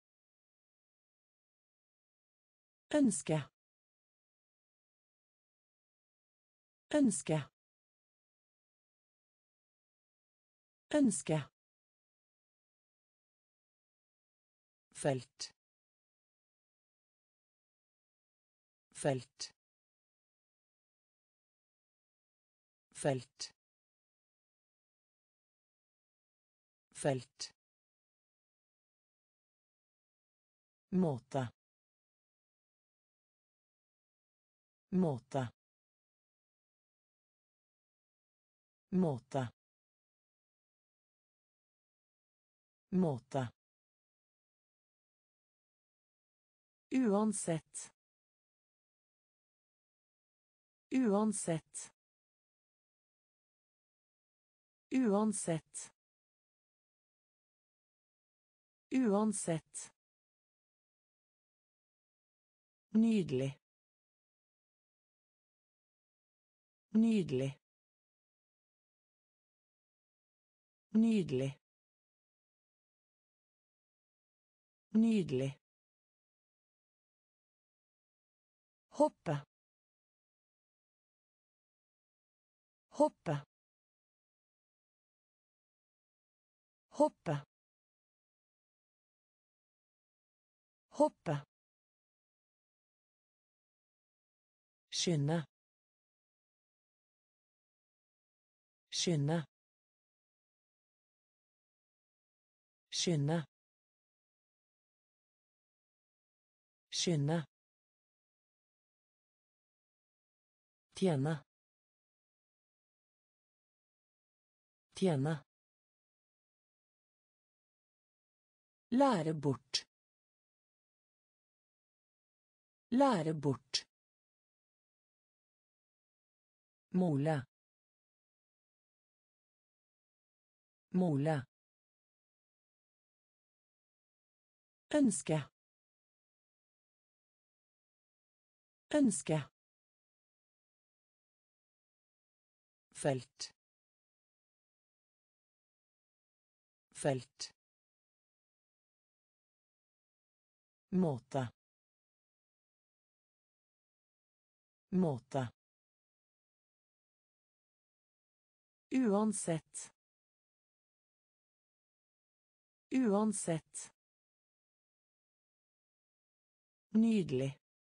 Ønske. Ønske. Ønske. Felt. Felt. Felt. Felt. Måte. Måte. Måte. Måte. Uansett. Uansett. Uansett. Uansett. Nydelig. Nydelig. Nydelig. Nydelig. Hoppe. Hoppe. Hoppe. Hoppe. Skynde. Skynde. Skynde. Skynde. Tjene. Tjene. Lære bort. Lære bort. Mole. Mole. Ønske. Ønske. Felt. Felt. Måte. Måte. Uansett. Uansett. Nydelig.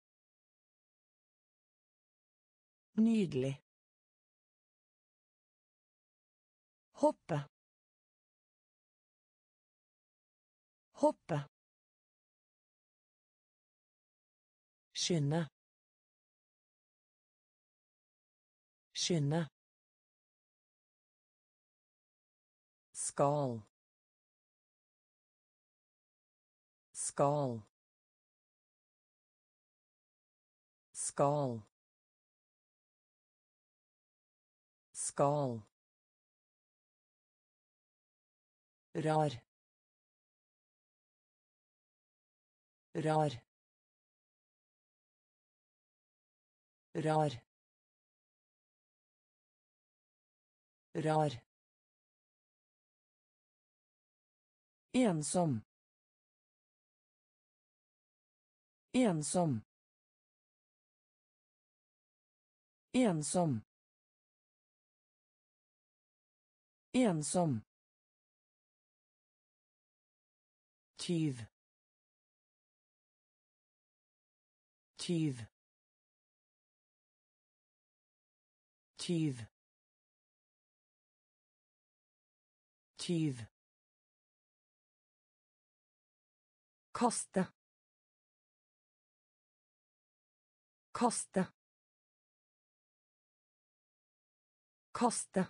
Nydelig. Hoppe. Hoppe. Skynde. Skynde. skal skal skal skal rar rar rar rar ensom ensom ensom ensom tyv tyv tyv tyv kaste kaste kaste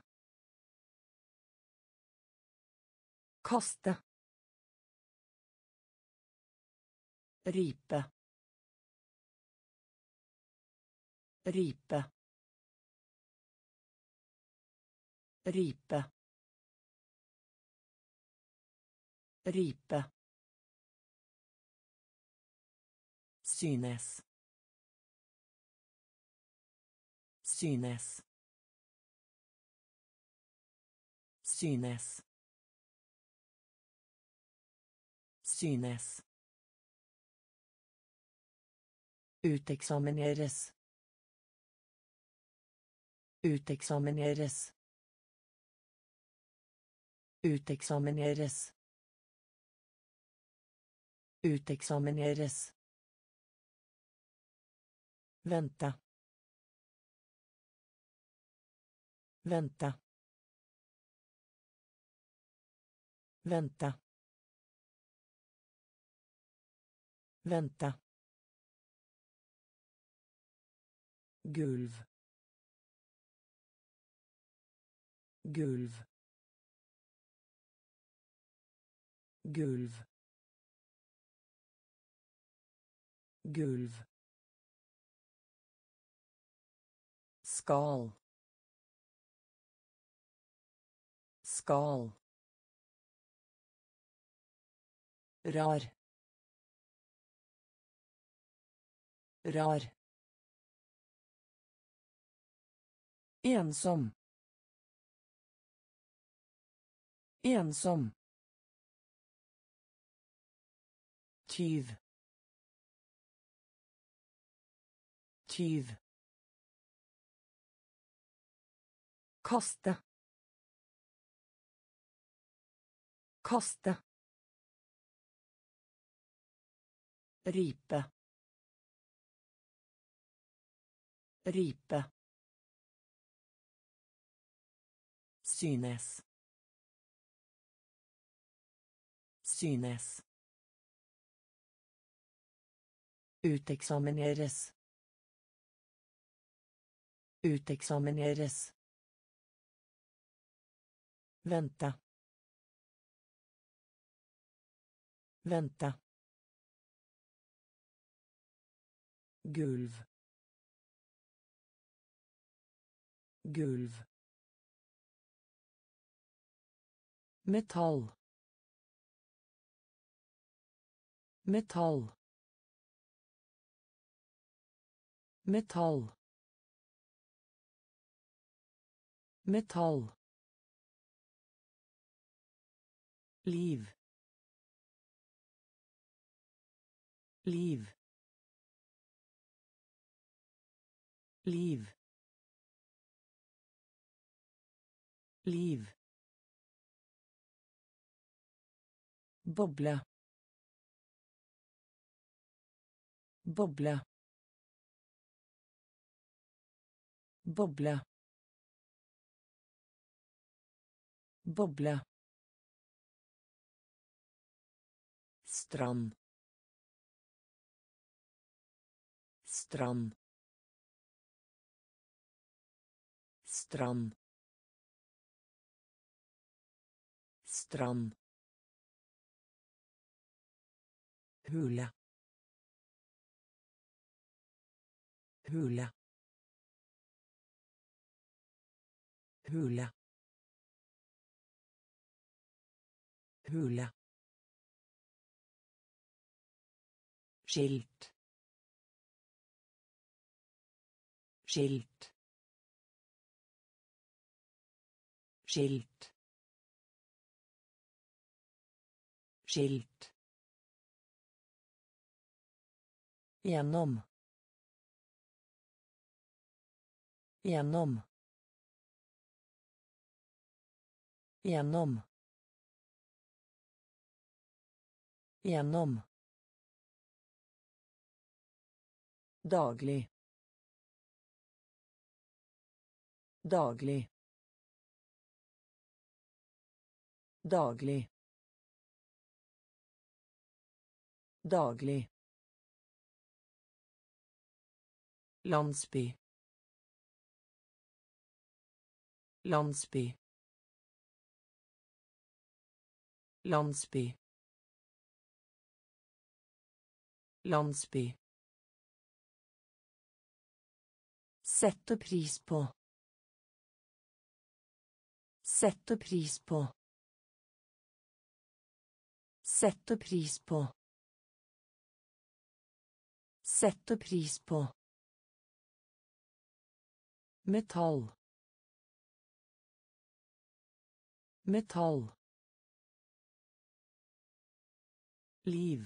kaste ripe ripe ripe ripe synes synes synes synes uteksamineres uteksamineres uteksamineres uteksamineres vente vente vente vente gulv gulv gulv gulv skal skal rar rar ensom ensom tyv tyv kaste kaste ripe ripe synes synes uteksamineres uteksamineres vente vente gulv gulv metall metall metall metall liv liv liv liv boble boble boble boble strand strand strand Strand. Hule. Hule. Hule. Hule. Skilt. Skilt. Skilt. Skilt. Gjennom. Gjennom. Gjennom. Gjennom. Daglig. Daglig. Daglig. Daglig. Landsby. Landsby. Landsby. Landsby. Sette pris på. Sette pris på. Sette pris på. Sette pris på. Metall. Metall. Liv.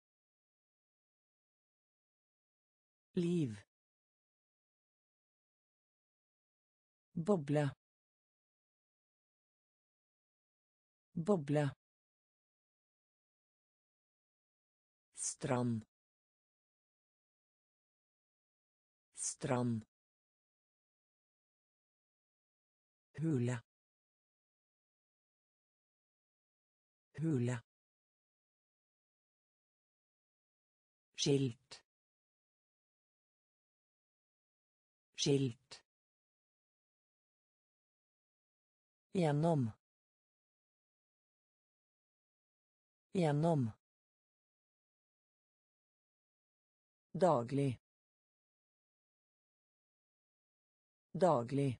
Liv. Boble. Boble. Strand. Strand. Hule. Hule. Skilt. Skilt. Gjennom. Gjennom. Daglig. Daglig.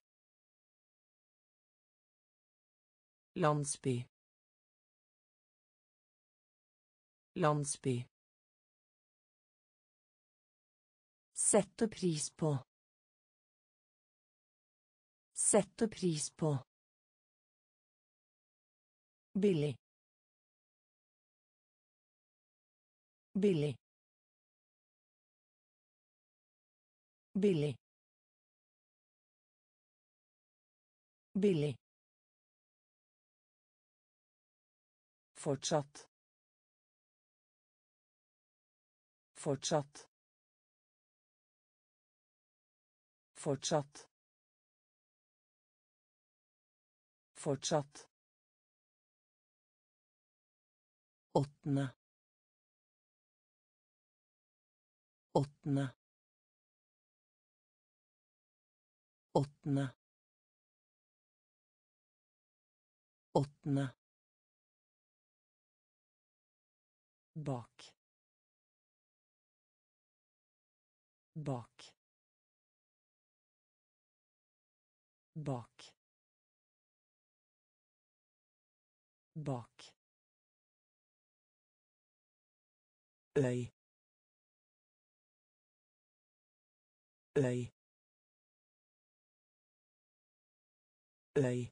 Landsby. Landsby. Sette pris på. Sette pris på. Billig. Billig. Billig. Billig. Fortsatt. Fortsatt. Fortsatt. Fortsatt. Åttende. Åttende. Åttende. Åttende. Bak. Bak. Bak. Bak. Øy. Øy. Øy.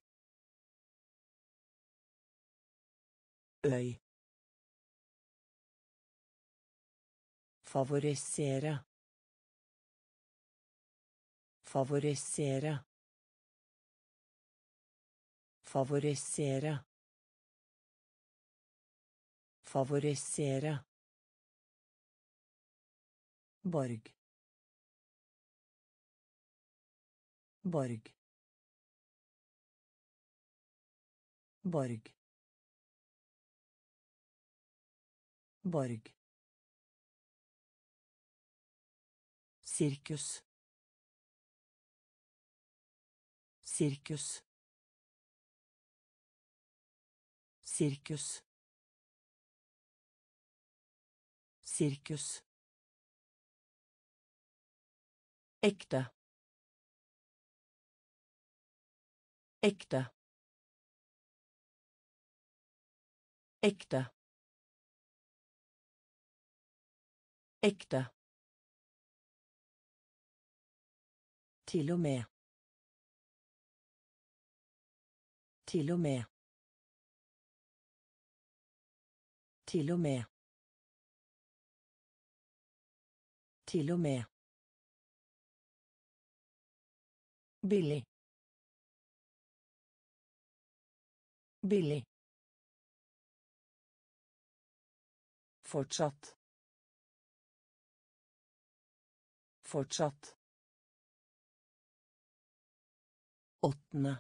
Øy. Favorisere. Favorisere. Favorisere. Favorisere. Borg. Borg. Borg. Borg. Sirkus. Sirkus. Sirkus. Sirkus. Ekte. Ekte. Ekte. Ekte. Till och med. Till och med. Till och med. Till och med. Billig. Billig. Fortsatt. Fortsatt. Åttende.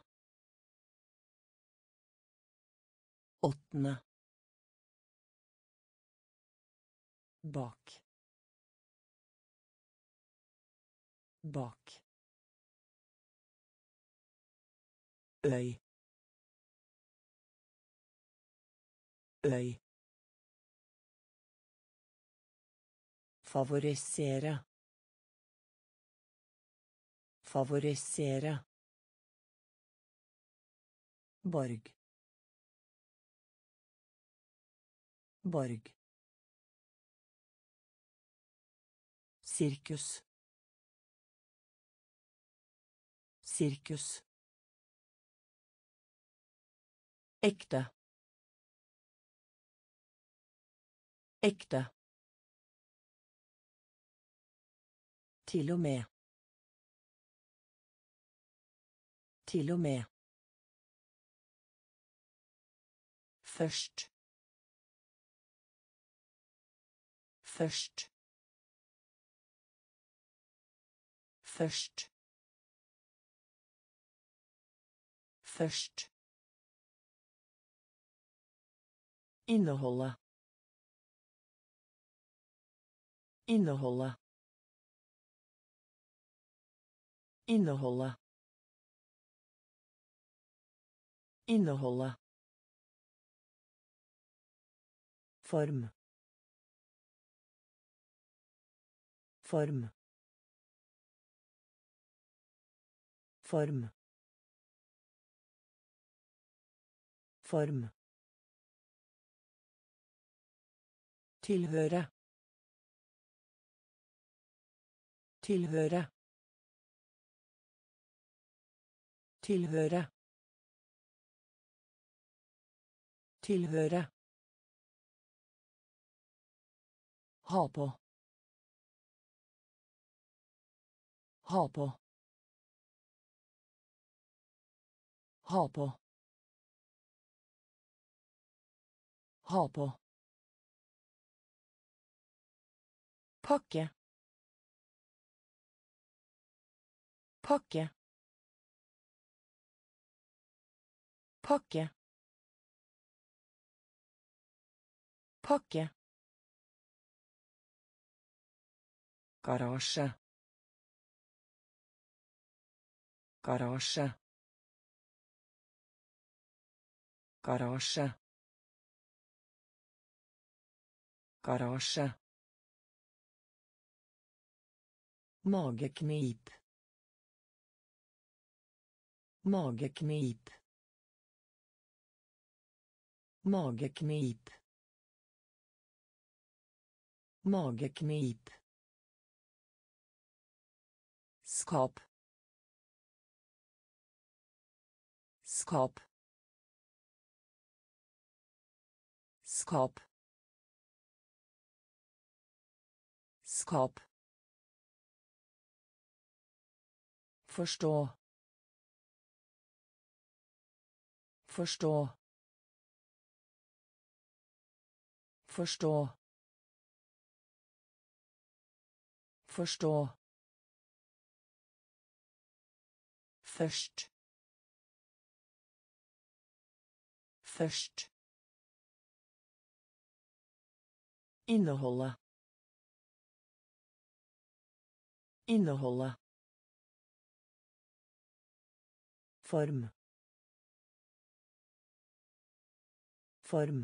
Åttende. Bak. Bak. Øy. Øy. Favorisere. Favorisere. Borg. Borg. Sirkus. Sirkus. Ekte. Ekte. Till och med. Till och med. Först. Först. Först. Först. Innehålla. Innehålla. Innehålla. Innehålla. Form. Form. Form. Form. Tillhöra. Tillhöra. Tillhöra. Tillhöra. Ha på. Ha på. Ha på. Ha på. Pakke. Pakke. Pakke. Pakke. Garasje. Garasje. Garasje. Garasje. Mageknip. Mageknip. Mageknip. Mageknip. Skap. Skap. Skap. Skap. Förstå. Förstå. Förstå. Förstå. Först. Först. Innehålla. Innehålla. Form. Form.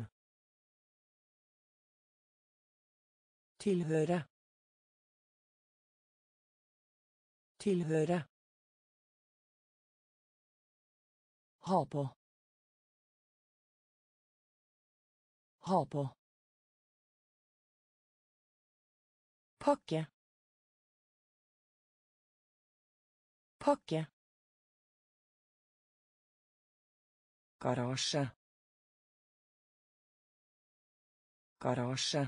Tilhøre. Tilhøre. Ha på. Ha på. Pakke. Pakke. Garasje. Garasje.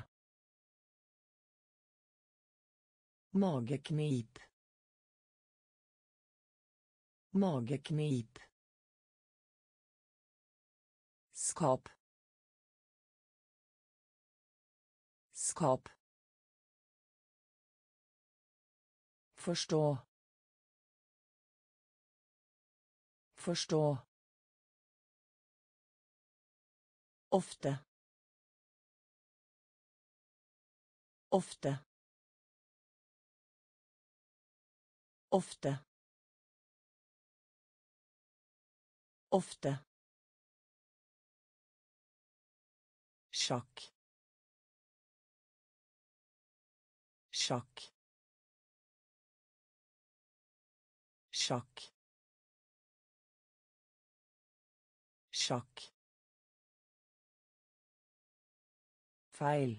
Mageknip. Mageknip. Skap. Skap. Forstå. Forstå. Ofte. Ofte. Ofte. Ofte. Sjakk. Sjakk. Sjakk. Sjakk. Feil.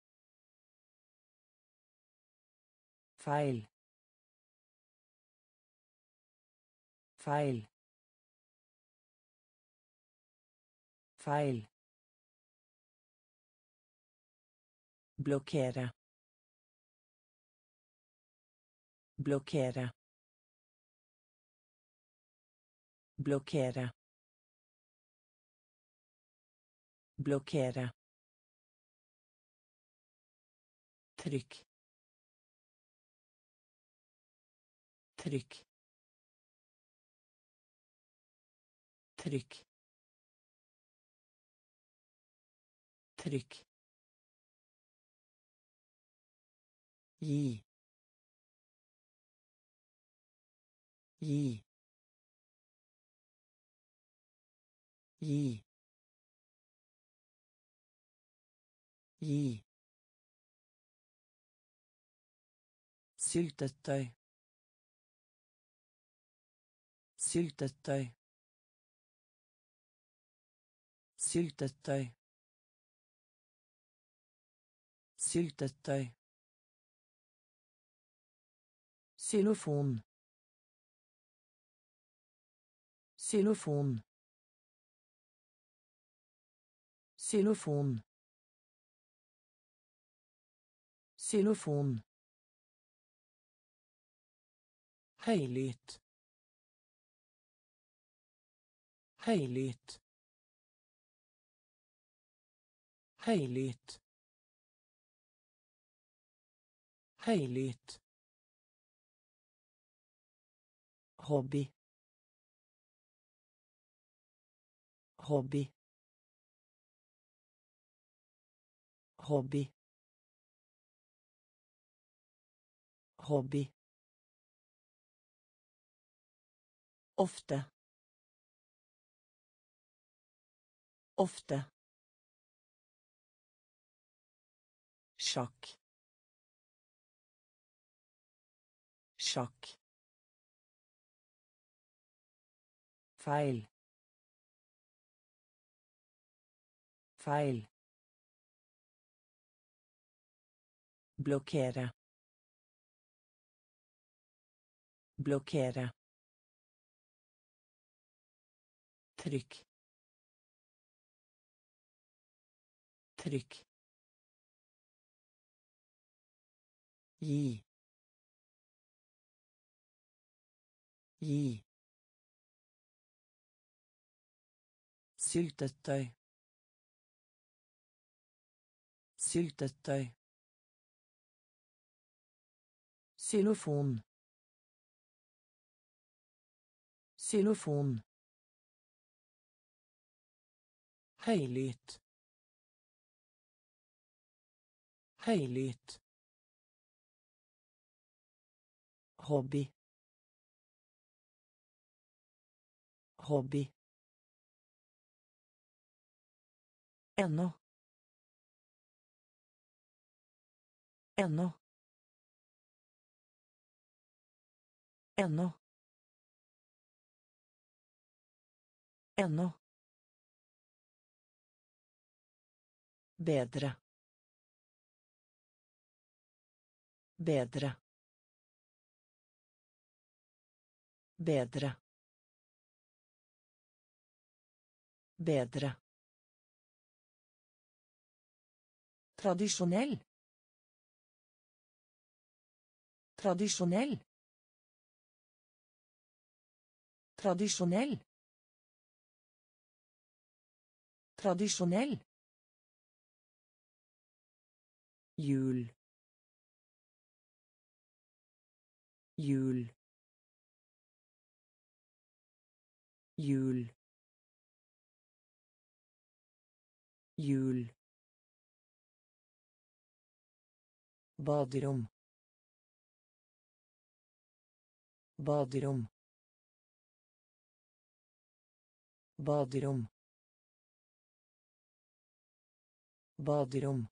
Feil. Feil. Feil. Blokkere. Blokkere. Blokkere. Blokkere. Trykk. Trykk. Trykk. Trykk. Gi. Gi. Gi. Gi. Syltetøy. Syltetøy. Syltetøy. Syltetøy. Xylofon. Xylofon. Xylofon. Xylofon. Høylytt. Høylytt. Høylytt. Høylytt. Hobby. Hobby. Hobby. Hobby. Ofte. Ofte. Sjakk. Sjakk. Feil. Feil. Blokkere. Blokkere. Trykk. Trykk. Gi. Gi. Syltetøy. Syltetøy. Xylofon. Xylofon. Høylytt. Høylytt. Hobby. Hobby. Ennå. Ennå. Ennå. Ennå. Bedre. Bedre. Bedre. Bedre. Tradisjonell. Tradisjonell. Tradisjonell. Tradisjonell. Jul. Jul. Jul. Jul. Baderom. Baderom. Baderom. Baderom.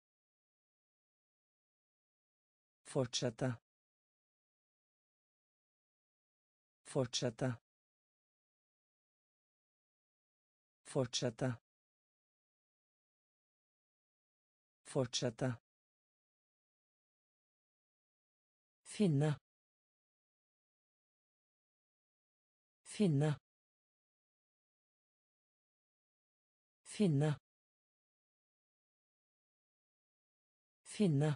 Fortsette. Fortsette. Fortsette. Fortsette. Finne. Finne. Finne. Finne.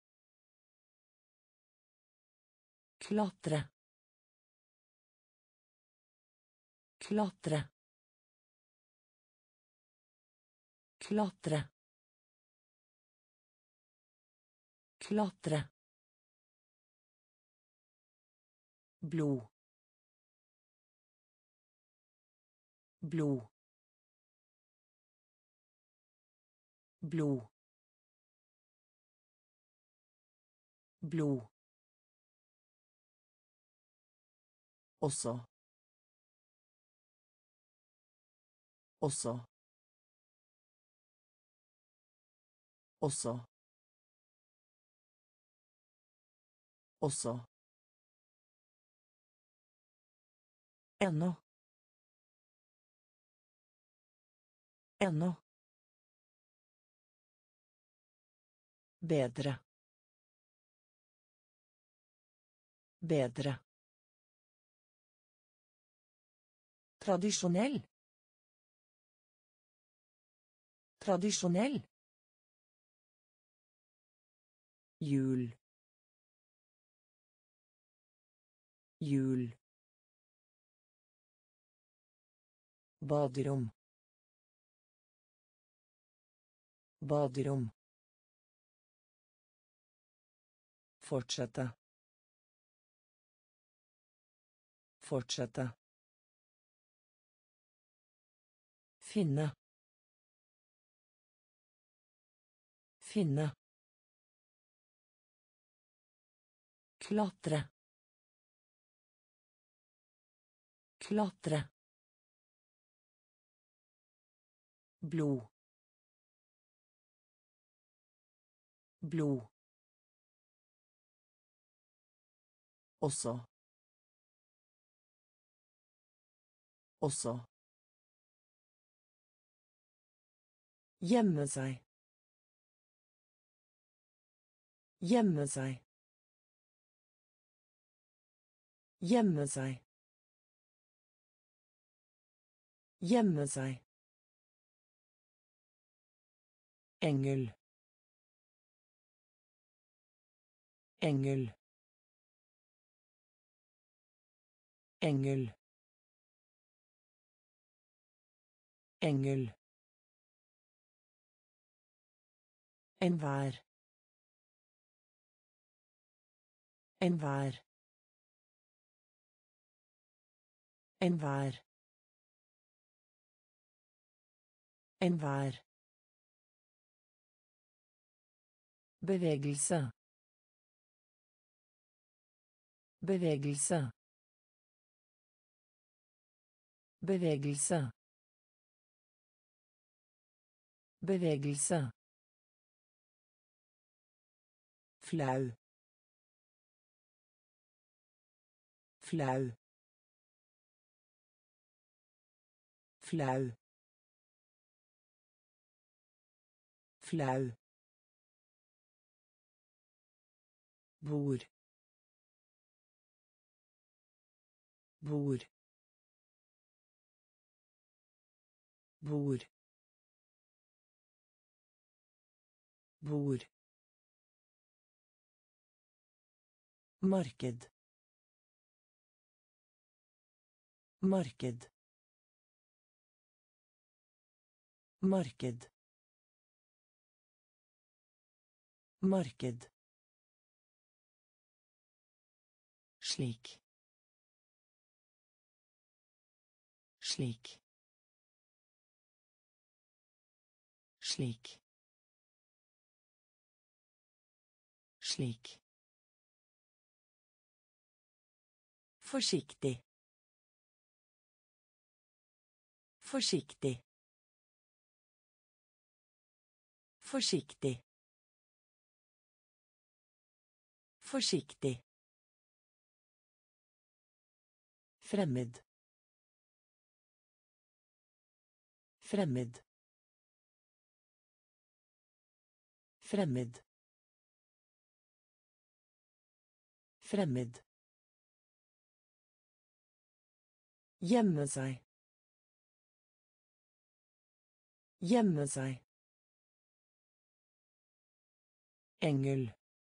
Klatre. Klatre. Klatre. Klatre. Blod. Blod. Blod. Blod. Også. Også. Også. Også. Ennå. Ennå. Bedre. Bedre. Tradisjonell. Tradisjonell. Jul. Jul. Baderom. Baderom. Fortsette. Fortsette. Finne. Finne. Klatre. Klatre. Blod. Blod. Også. Også. Gjemme seg. Gjemme seg. Gjemme seg. Gjemme seg. Engel. Engel. Engel. Engel. Enhver. Enhver. Enhver. Enhver. Bevegelse. Bevegelse. Bevegelse. Bevegelse. Flau. Flau. Flau. Flau. Bord. Bord. Bord. Bord. Marked. Marked. Marked. Marked. Slik. Slik. Slik. Slik. Forsiktig. Forsiktig. Forsiktig. Forsiktig. Fremmed. Fremmed. Fremmed. Fremmed. Gjemme seg. Gjemme seg. Engel.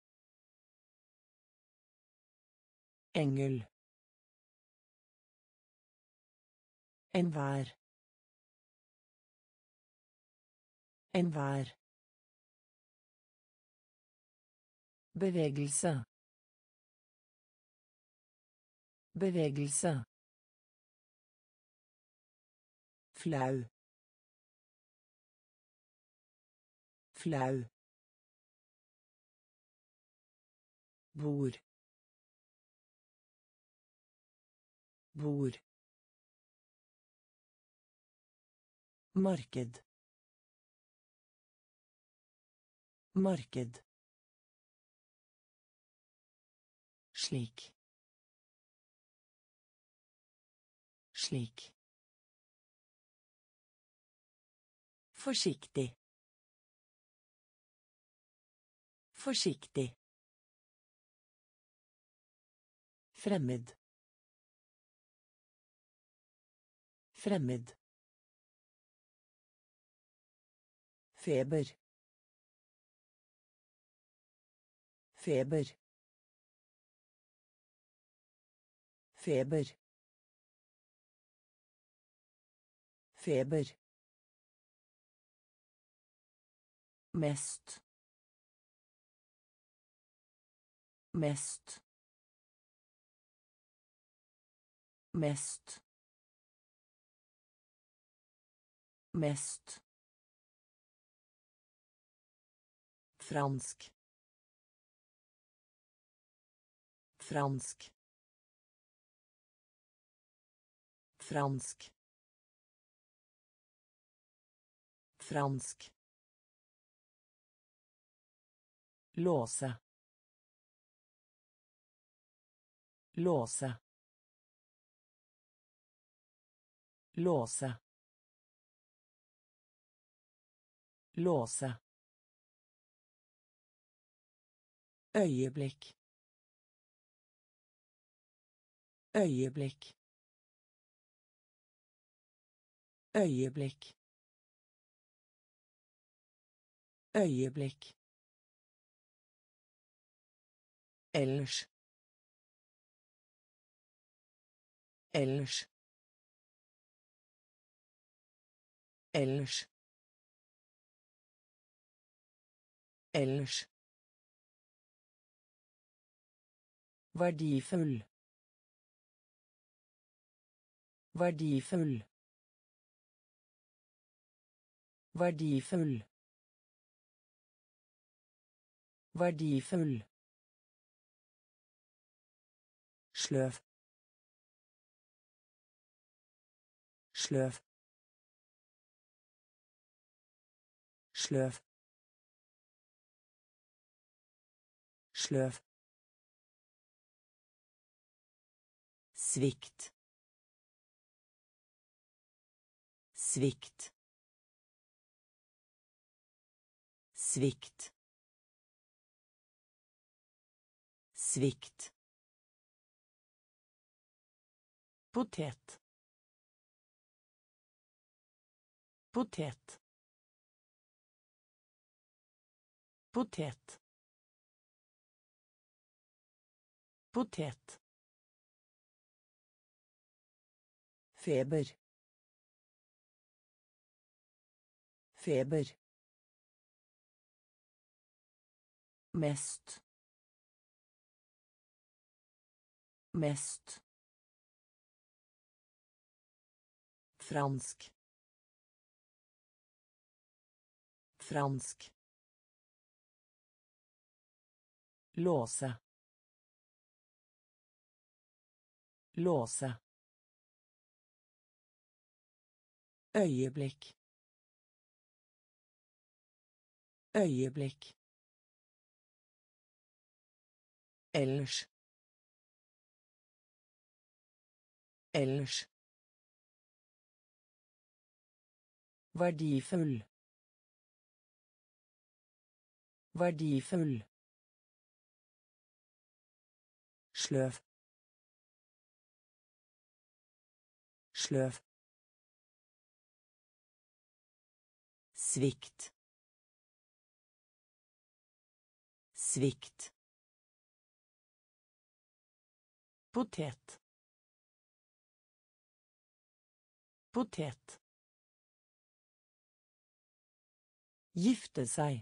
Engel. Enhver. Enhver. Bevegelse. Bevegelse. Flau. Flau. Bord. Bord. Marked. Marked. Slik. Slik. Forsiktig. Forsiktig. Fremmed. Fremmed. Feber. Feber. Feber. Feber. Mest. Mest. Mest. Mest. Fransk. Fransk. Fransk. Fransk. Låse. Låse. Låse. Låse. Øyeblikk. Øyeblikk. Øyeblikk. Øyeblikk. Ellers. Ellers. Ellers. Ellers. Verdifull. Verdifull. Verdifull. Verdifull. Sløv. Sløv. sløv, sløv, svikt, svikt, svikt, svikt, potet, potet, potet, potet, feber, feber, mest, mest, fransk, fransk, låse, låse, øyeblikk, øyeblikk, ellers, ellers, verdifull, verdifull, sløv, sløv, svikt, svikt, potet, potet, gifte seg,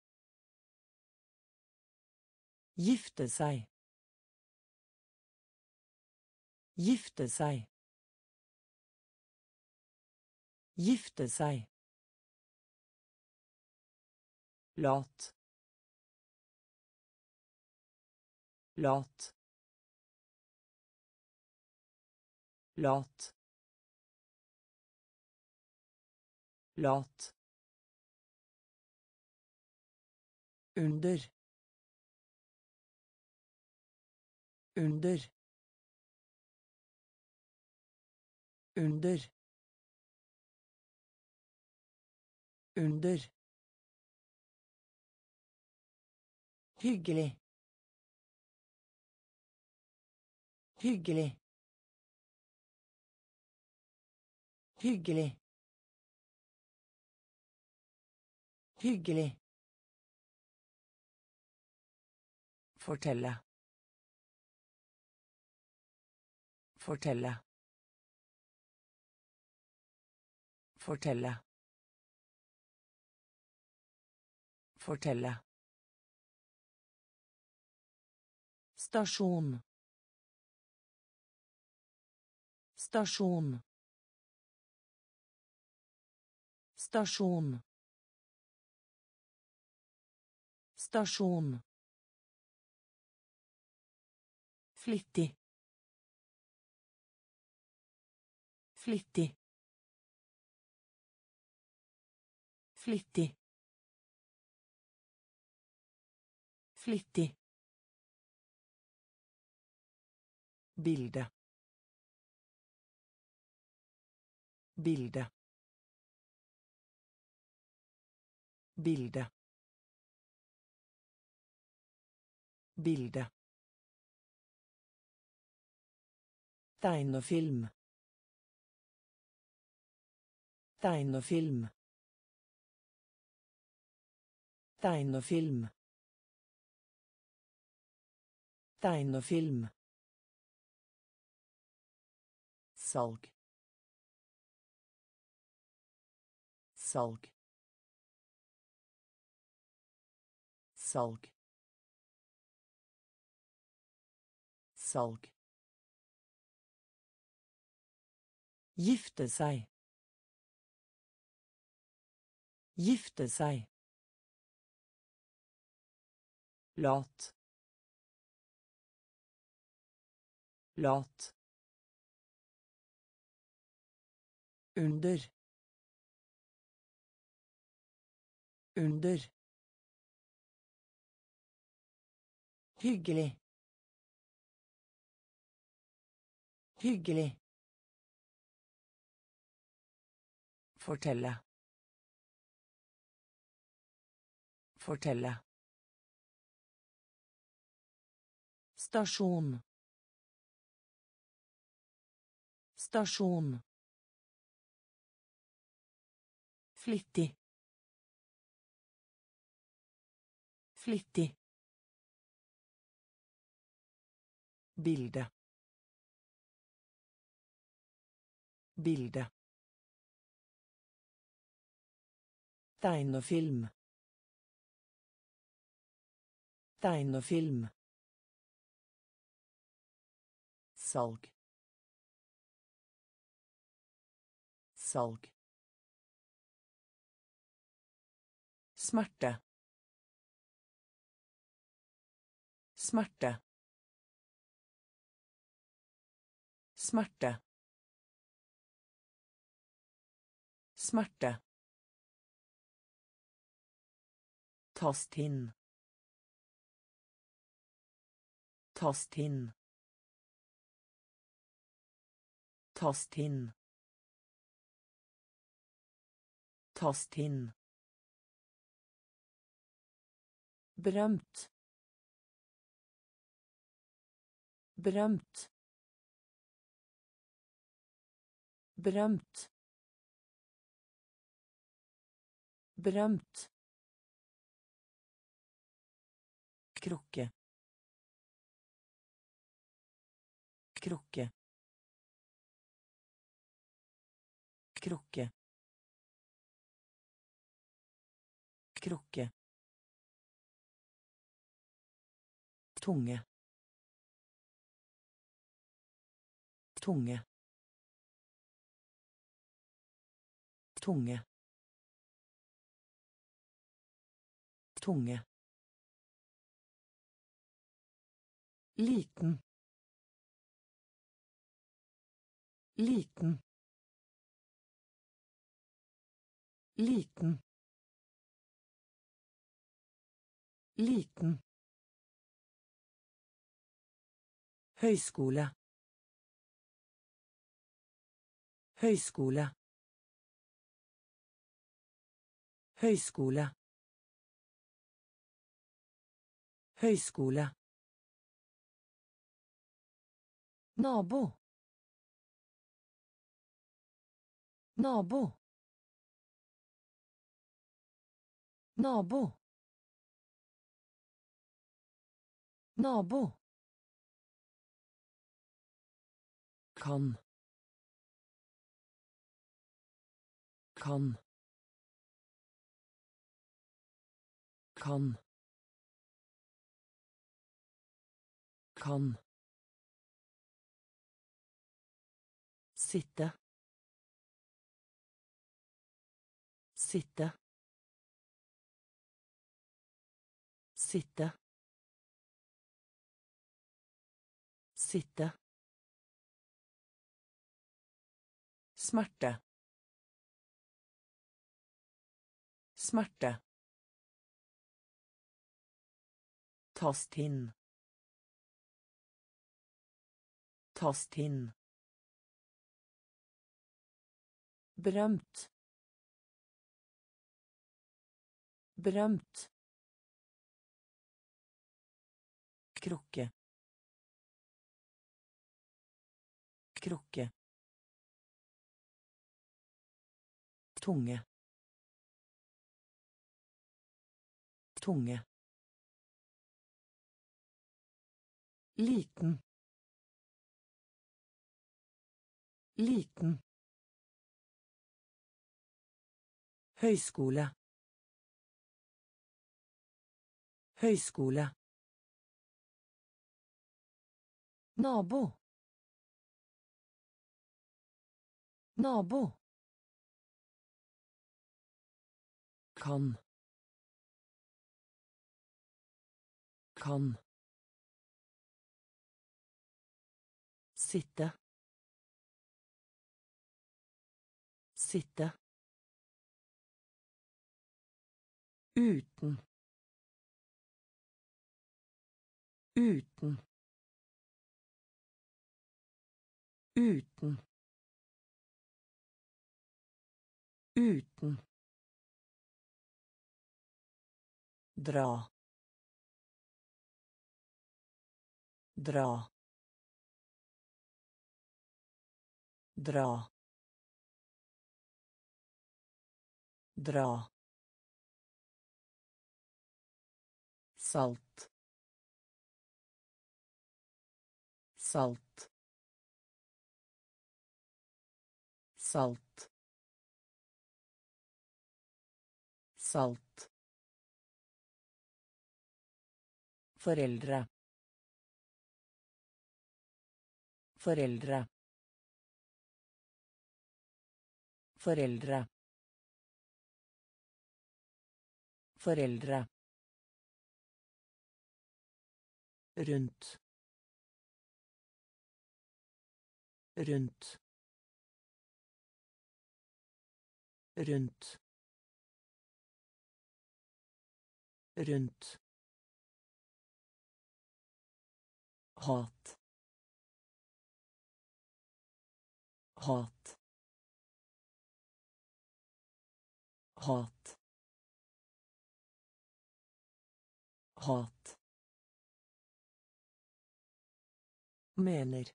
gifte seg, gifte seg, gifte seg, lat, lat, lat, lat, under, under, under, under, hyggelig, hyggelig, hyggelig, hyggelig, fortelle, fortelle, fortelle, fortelle, stasjon, stasjon, stasjon, stasjon, flittig, flittig, flittig, flittig, bilde, bilde, bilde, bilde, tegnefilm, tegnefilm, tegnefilm, tegnefilm, salg, salg, salg, salg, gifte seg, gifte seg, lat, lat, under, Under. Hyggelig. Hyggelig. Fortelle. Fortelle. Stasjon. Stasjon. Flittig. Flittig. Bilde. Bilde. Tegnefilm. Tegnefilm. Salg. Salg. Smerte. Smerte. Smerte. Smerte. Tast inn. Tast inn. Tast inn. Tast inn. Berømt. Berømt. Berømt. Berømt. Krukke. Krukke. Krukke. Krukke. Tunge. Tunge. Tunge. Tunge. Liten. Liten. Liten. Liten. Høyskole. Høyskole. Høyskole. Høyskole. Nabo. Nabo. Nabo. Nabo. Kan. Kan. Kan. Kan. Sitte. Sitte. Sitte. Sitte. Smerte. Smerte. Tast inn. Tast inn. Berømt. Berømt. Krukke. Krukke. Tunge. Tunge. Liten. Liten. Høyskole. Høyskole. Nabo. Nabo. Kan. Kan. Sitte. Sitte. uten, uten, uten, uten, dra, dra, dra, dra, salt, salt, salt, salt, foreldre, foreldre, foreldre, foreldre, rundt, rundt, rundt, rundt, hat, hat, hat, hat, mener,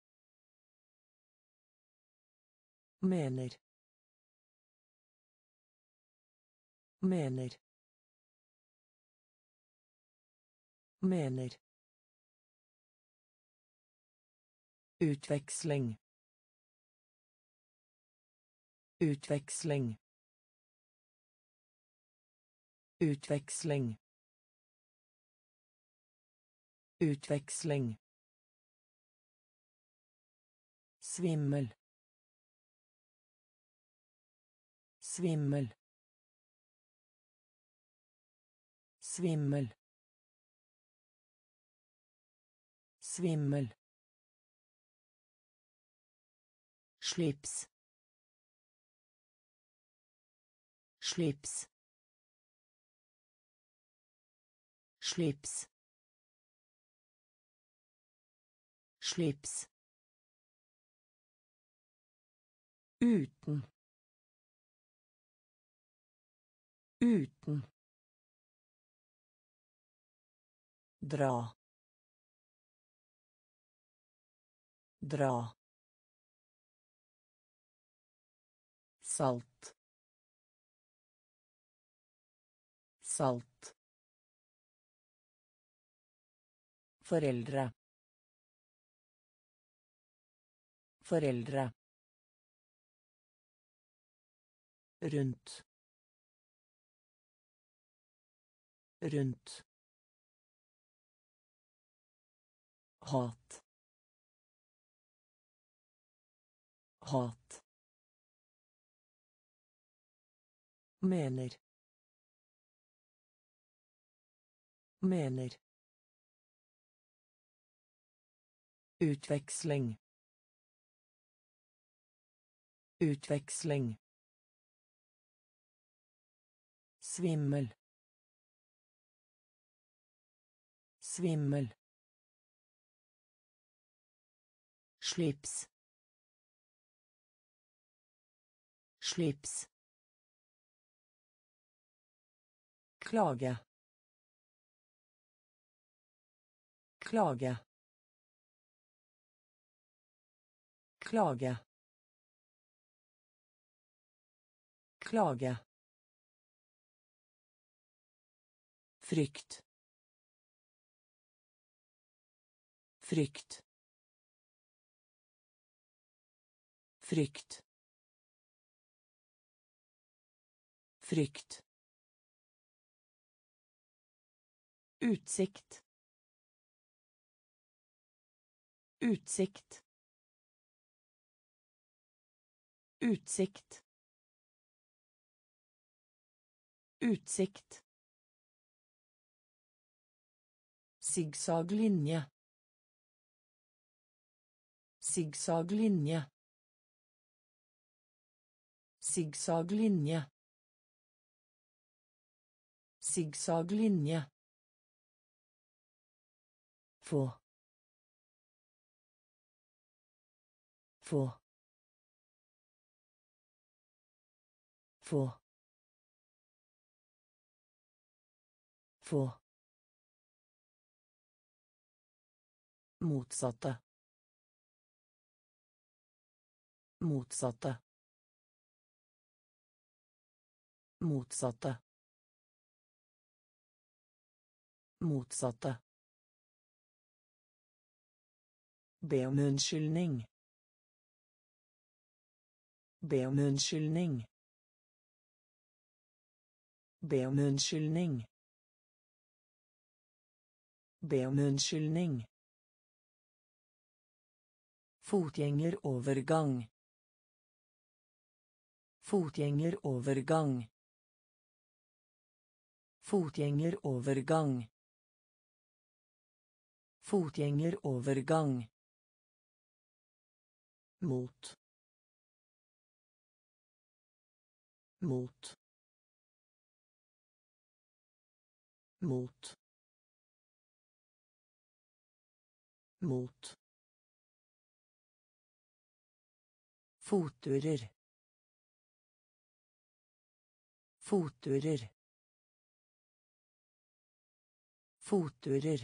mener, mener, mener, utveksling, utveksling, utveksling, utveksling, svimmel, svimmel, svimmel, svimmel, slips, slips, slips, slips, uten, uten, dra, dra, salt, salt, foreldre, foreldre, rundt, rundt, hat, hat, mener, mener, utveksling, utveksling, svimmel, svimmel, slips, slips, klage, klage, klage, klage, frykt, frykt, frykt, frykt, utsikt, utsikt, utsikt, utsikt, zigzaglinje, zigzaglinje, zigzaglinje, Zigzaglinje. Få. Få. Få. Få. Motsatte. Motsatte. Motsatte. Motsatte. Be om unnskyldning. Be om unnskyldning. Be om unnskyldning. Be om unnskyldning. Fotgjengerovergang. Fotgjengerovergang. Fotgjengerovergang. Fotgjengerovergang. Mot. Mot. Mot. Mot. Fotturer. Fotturer. Fotturer.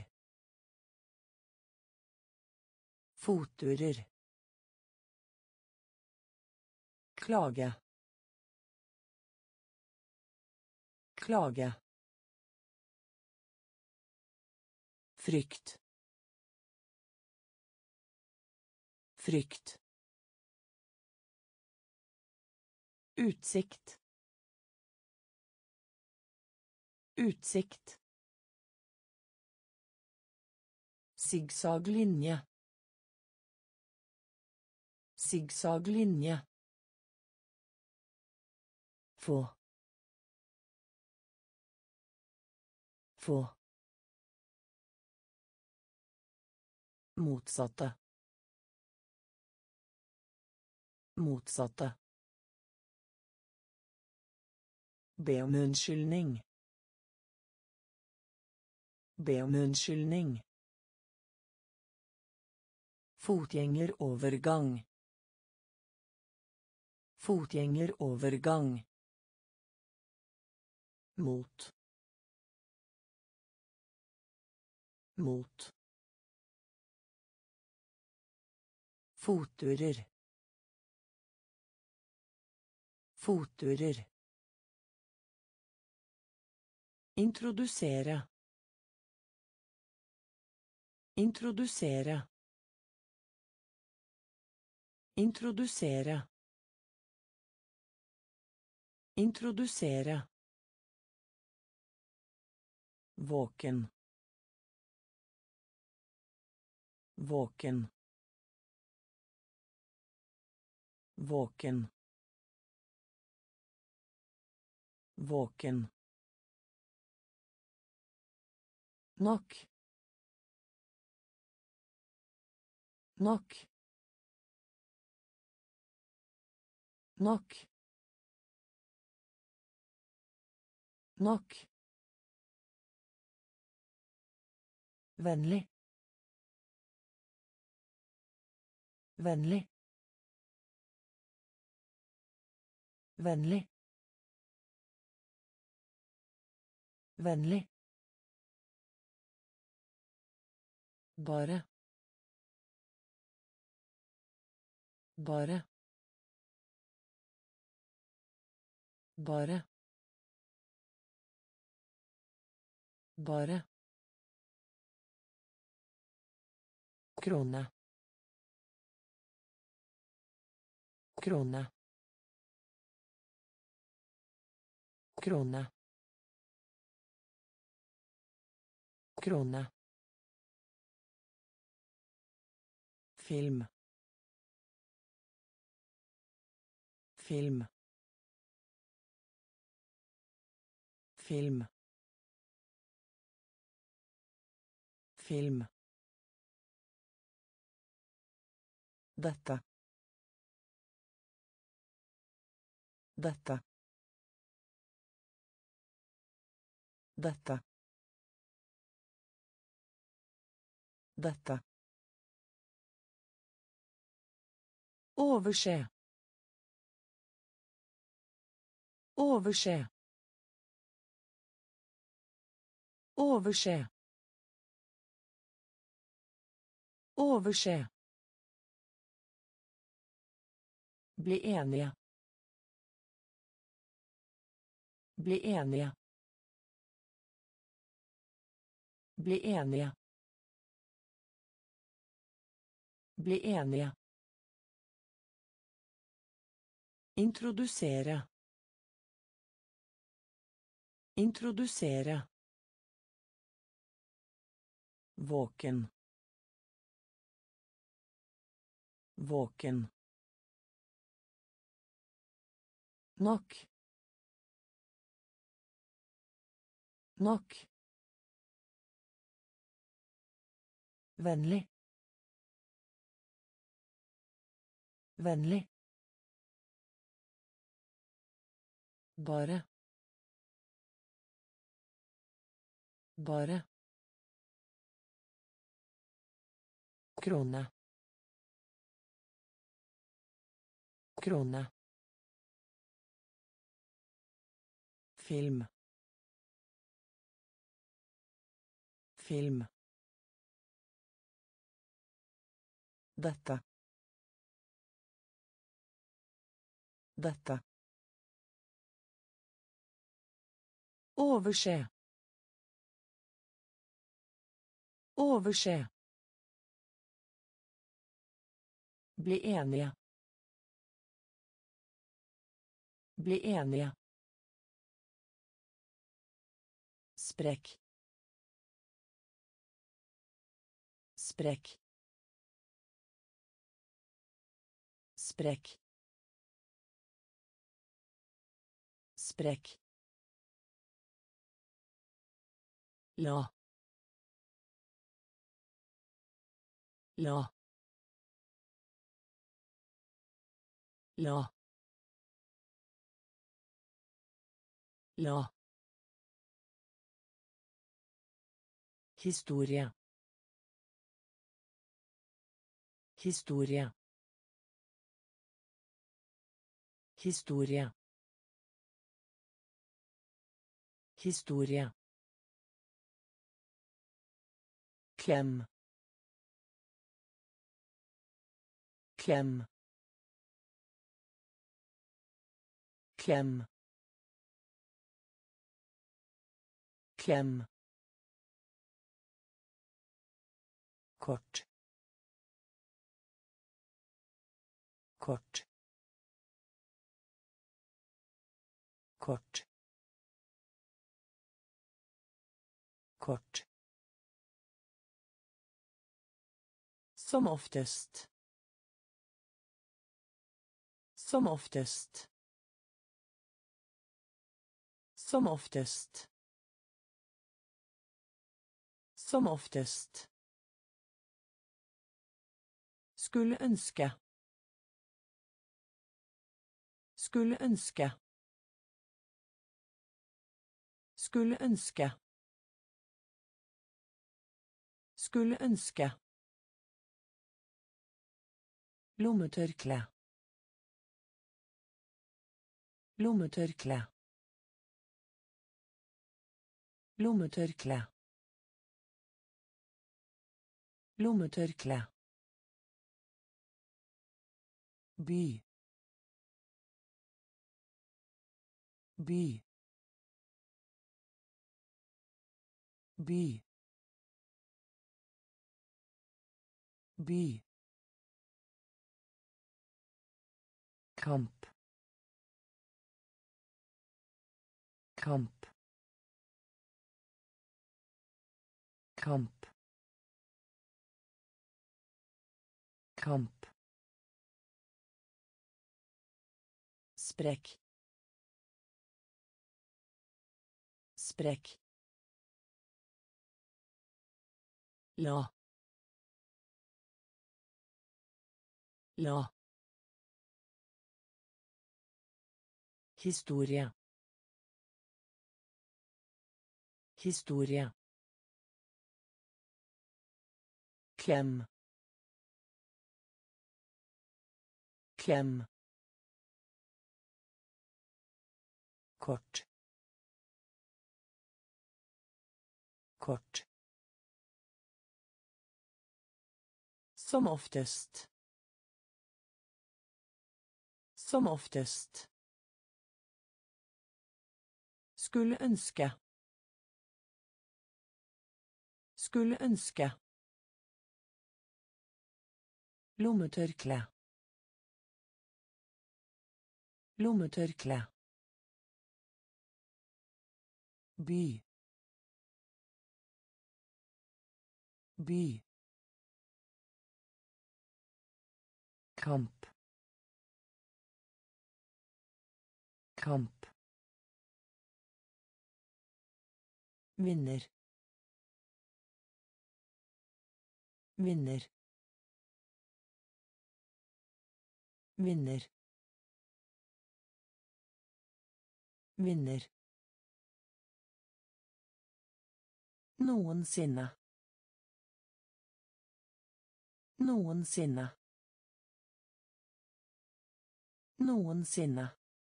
Fotturer. Klage. Klage. Frykt. Frykt. Utsikt. Utsikt. Zigzaglinje. Zigzaglinje. Få. Få. Motsatte. Motsatte. Be om unnskyldning. Be om unnskyldning. Fotgjengerovergang. Fotgjengerovergang. Mot. Mot. Fotturer. Fotturer. Introdusere. Introdusere. Introdusere. Introdusere. Våken. Våken. Våken. Våken. Nok. Nok. Nok. Nok. Vennlig. Vennlig. Vennlig. Vennlig. Bare. Bare. Bare. Bare. Krone. Krone. Krone. Krone. Film. Film. Film. Film. Dette. Dette. Dette. Dette. Overse. Overse. Overse. Overse. Bli enige. Bli enige. Bli enige. Bli enige. Introducere. Introducere. Våken. Våken. Nok. Nok. Vennlig. Vennlig. Bare. Bare. Krone. Krone. Film. Film. Dette. Dette. Overse. Overse. Bli enige. Bli enige. Sprekk. Sprekk. Sprekk. Sprekk. La. La. La. La. Historie. Historie. Historie. Historie. Klem. Klem. Klem. Klem. Kort. Kort. Kort. Kort. Som oftest. Som oftest. Som oftest. Som oftest. Skulle ønske. Skulle ønske. Skulle ønske. Skulle ønske. Lommetørkle. Lommetørkle. Lommetørkle. Lommetørkle. By. By. By. By. Kamp. Kamp. Kamp. Kamp. Sprekk. Sprekk. La. La. Historie. Historie. Klem. Klem. Kort. Kort. Som oftest. Som oftest. Skulle ønske. Skulle ønske. Lommetørkle. Lommetørkle. By. By. Kamp. Kamp. Vinner. Vinner. Vinner. Vinner. Noensinne. Noensinne. Noensinne.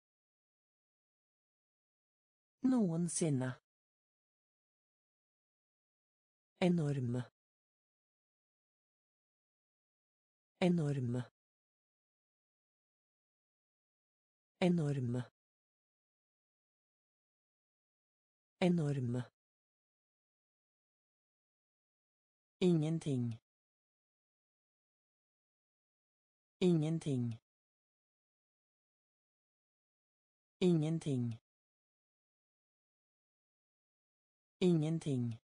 Noensinne. Enorme. Enorme. Enorme. Enorme. Ingenting. Ingenting. Ingenting. Ingenting.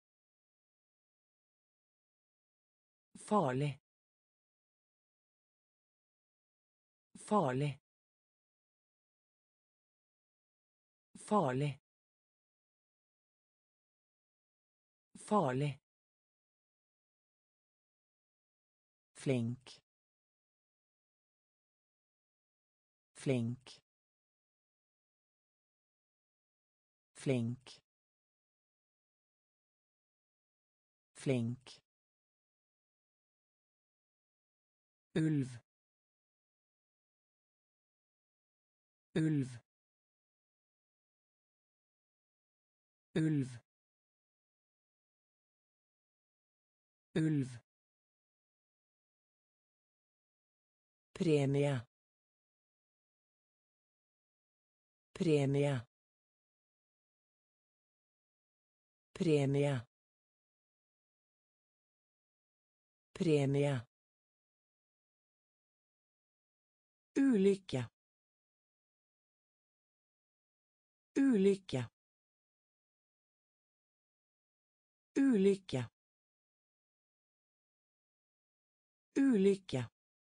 Farlig. Farlig. Farlig. Farlig. Flink. Flink. Flink. Flink. Ulv. Ulv. Ulv. Ulv. Premie. Premie. Premie. Premie. Ulykke. Ulykke. Ulykke. Ulykke.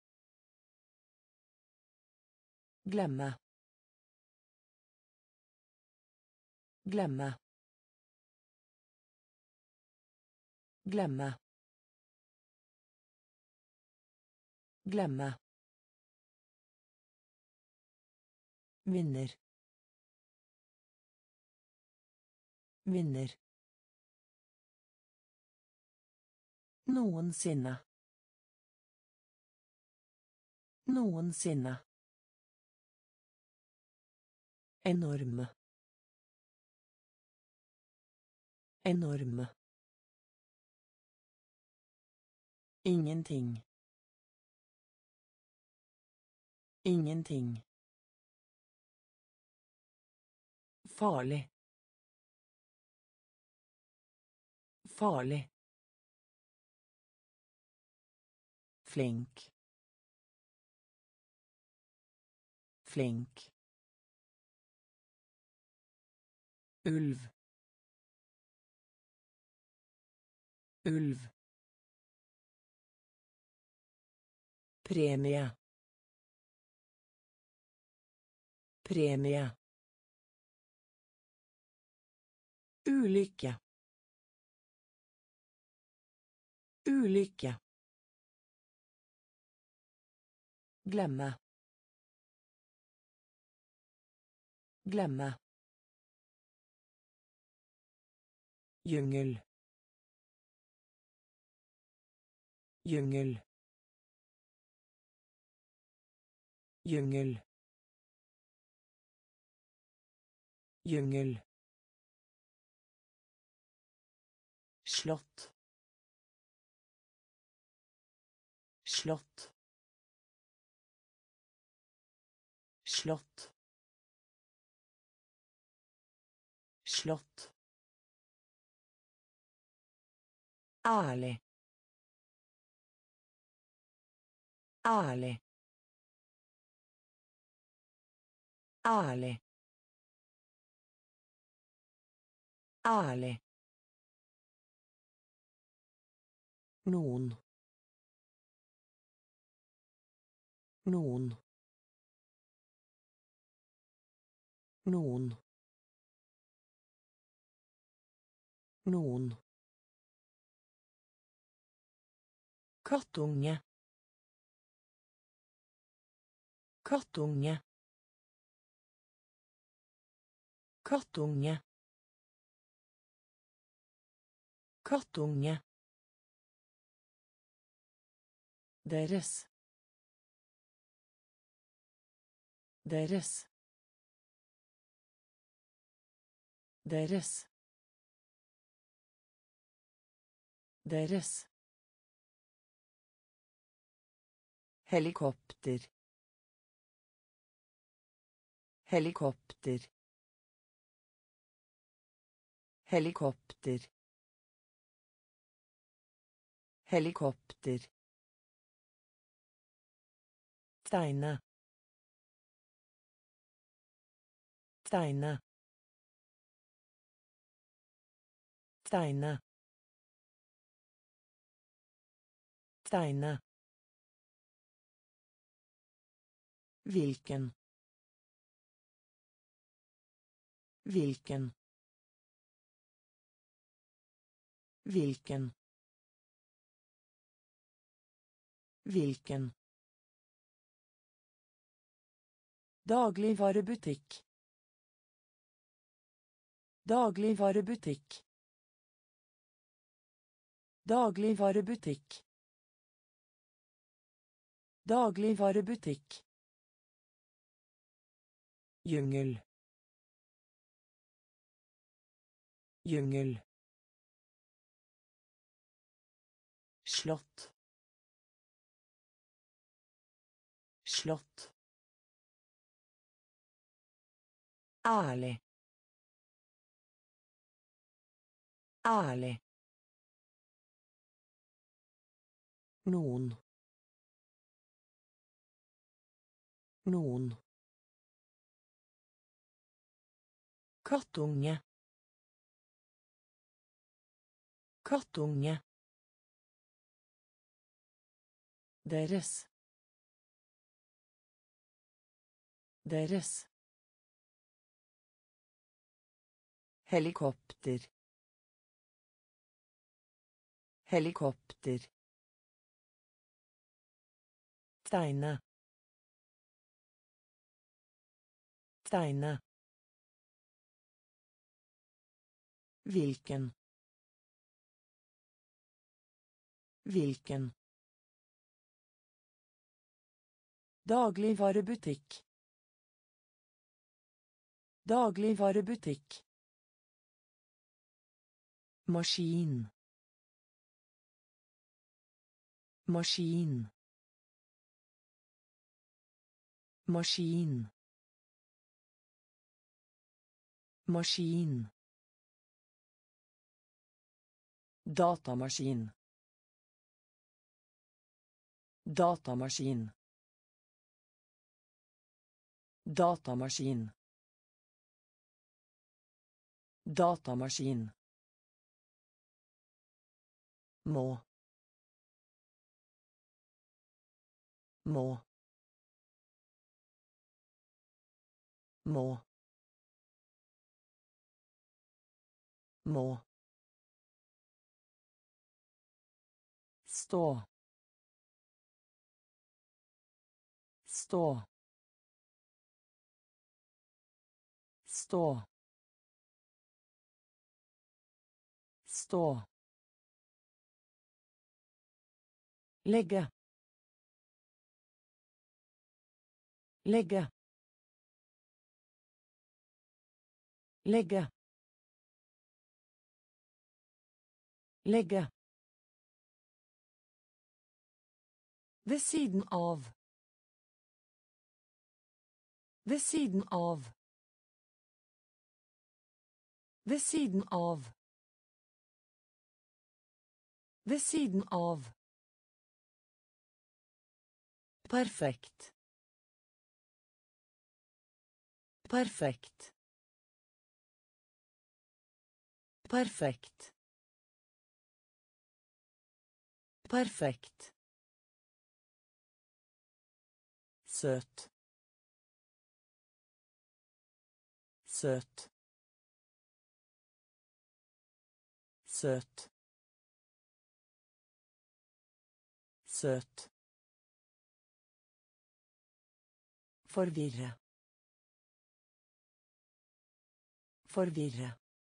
Glemme. Glemme. Glemme. Glemme. Vinner. Vinner. Noensinne. Noensinne. Enorme. Enorme. Ingenting. Ingenting. Farlig. Farlig. Flink. Flink. Ulv. Ulv. Premie. Premie. Ulykke. Ulykke. Glemme. Glemme. Jungel. Jungel. Jungel. Jungel. Slott. Slott. Slott. Slott. Ale. Ale. Ale. Ale. Noen. Noen. Noen. Noen. Kattunge. Kattunge. Kattunge. Kattunge. Deres. Deres. Deres. Deres. Helikopter. Helikopter. Helikopter. Helikopter. Tegne. Tegne. Tegne. Tegne. Hvilken. Hvilken. Hvilken. Hvilken. Dagligvarebutikk. Dagligvarebutikk. Dagligvarebutikk. Dagligvarebutikk. Jungel. Jungel. Slott. Slott. Ale. Ale. Noen. Noen. Kattunge. Kattunge. Deres. Deres. Helikopter. Helikopter. Tegne. Tegne. Hvilken. Hvilken. Dagligvarebutikk. Dagligvarebutikk. Maskin. Maskin. Maskin. Maskin. Datamaskin. Datamaskin. Datamaskin. Datamaskin. Må. Må. Må. Må. Stå. Stå. Stå. Stå. Legge. Legge. Legge. Legge. Ved siden av. Ved siden av. Ved siden av. Ved siden av. Perfekt. Perfekt. Perfekt. Perfekt. Søt. Søt. Søt. Søt. Forvirre. Forvirre.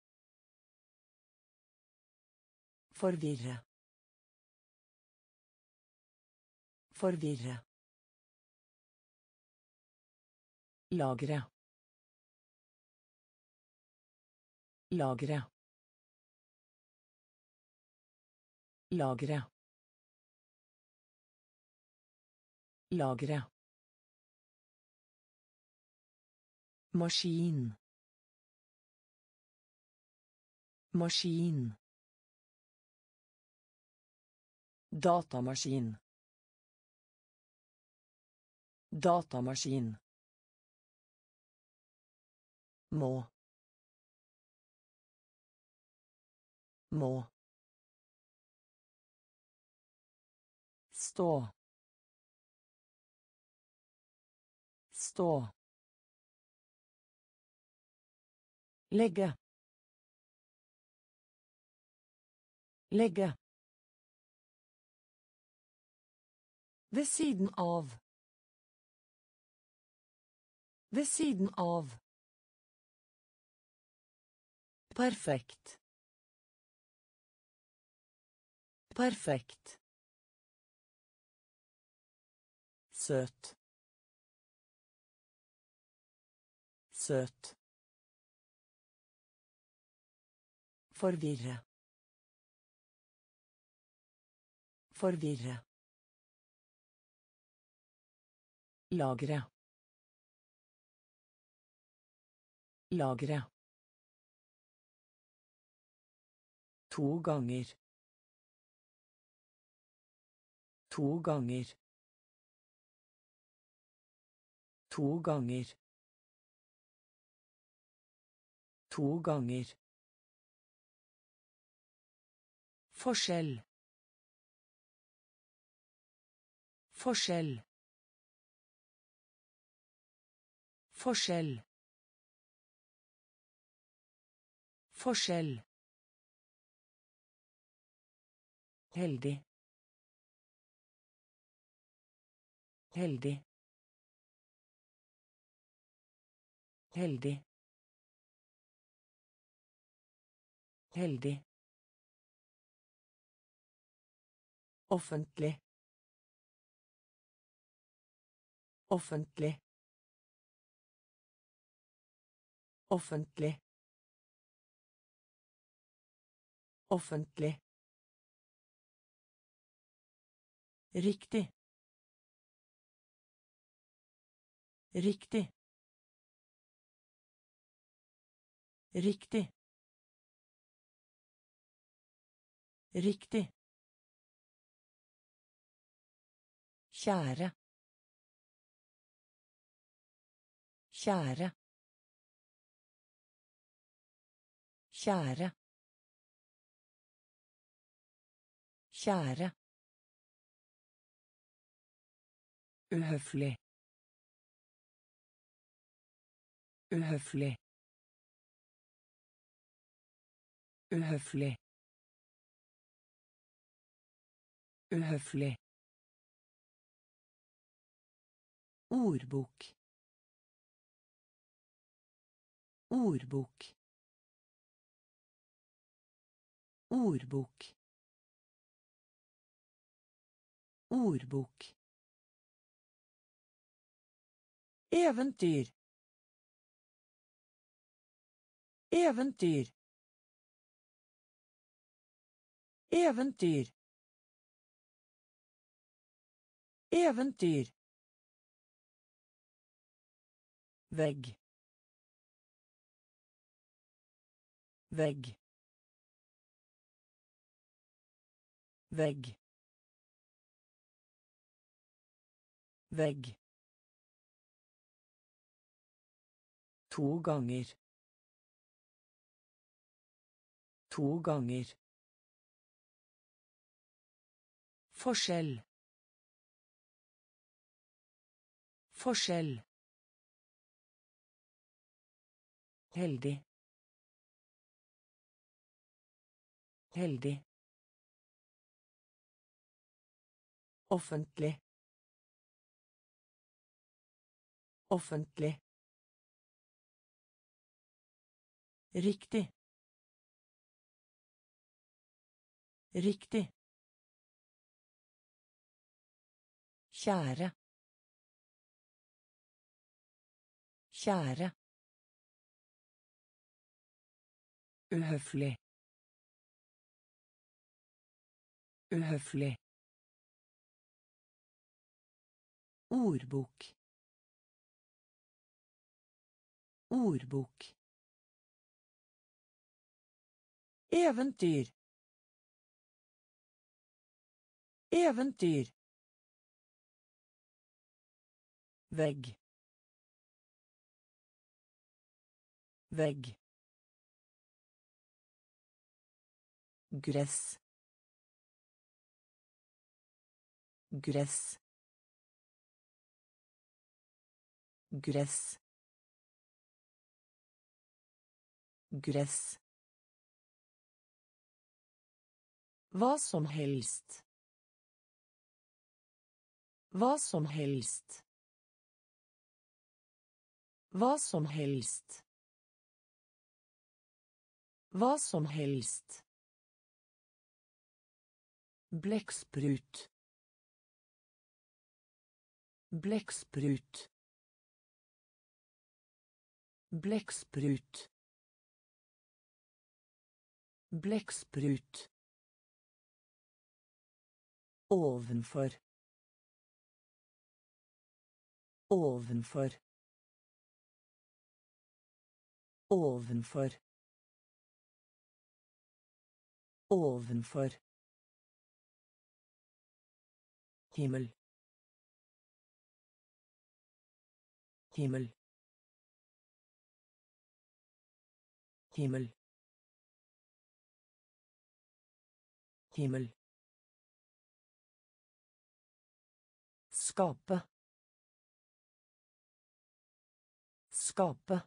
Forvirre. Forvirre. Lagre. Lagre. Lagre. Lagre. Maskin. Maskin. Datamaskin. Datamaskin. Må. Må. Stå. Stå. Legge. Legge. Ved siden av. Ved siden av. Perfekt. Perfekt. Søt. Søt. Forvirre. Forvirre. Lagre. Lagre. 2 ganger. 2 ganger. 2 ganger. 2 ganger. Forskjell. Forskjell. Forskjell. Forskjell. Heldig. Heldig. Heldig. Heldig. Offentlig. Offentlig. Offentlig. Offentlig. Riktig. Riktig. Riktig. Riktig. Kjære. Kjære. Kjære. Kjære. Uhøflig. Uhøflig. Uhøflig. Uhøflig. Ordbok. Ordbok. Ordbok. Ordbok. Eventyr. Eventyr. Eventyr. Eventyr. Vegg. Vegg. Vegg. Vegg. To ganger. To ganger. Forskjell. Forskjell. Heldig. Heldig. Offentlig. Offentlig. Riktig. Riktig. Kjære. Kjære. Uhøflig. Uhøflig. Ordbok. Ordbok. Eventyr. Eventyr. Vegg. Vegg. Gress. Gress. Gress. Gress. Hva som helst. Hva som helst. Hva som helst. Hva som helst. Blekksprut. Blekksprut. Blekksprut. Blekksprut. Ovenfor. Ovenfor. Ovenfor. Ovenfor. Himmel. Himmel. Himmel. Himmel. Skape. Skape.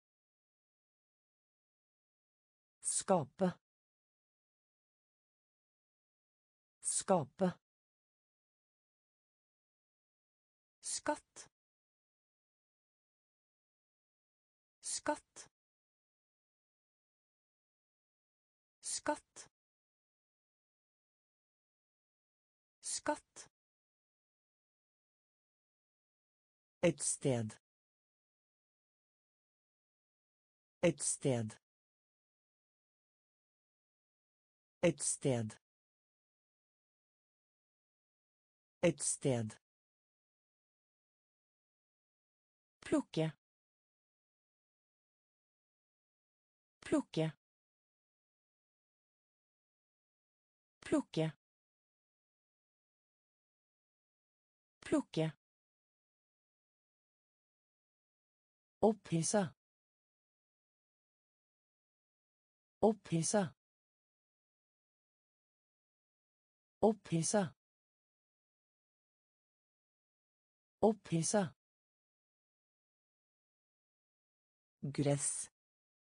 Skape. Skape. Skatt. Skatt. Skatt. Skatt. Et sted. Et sted. Et sted. Et sted. Plukke. Plukke. Plukke. Plukke. Opphissa. Opphissa. Opphissa. Opphissa. Gress.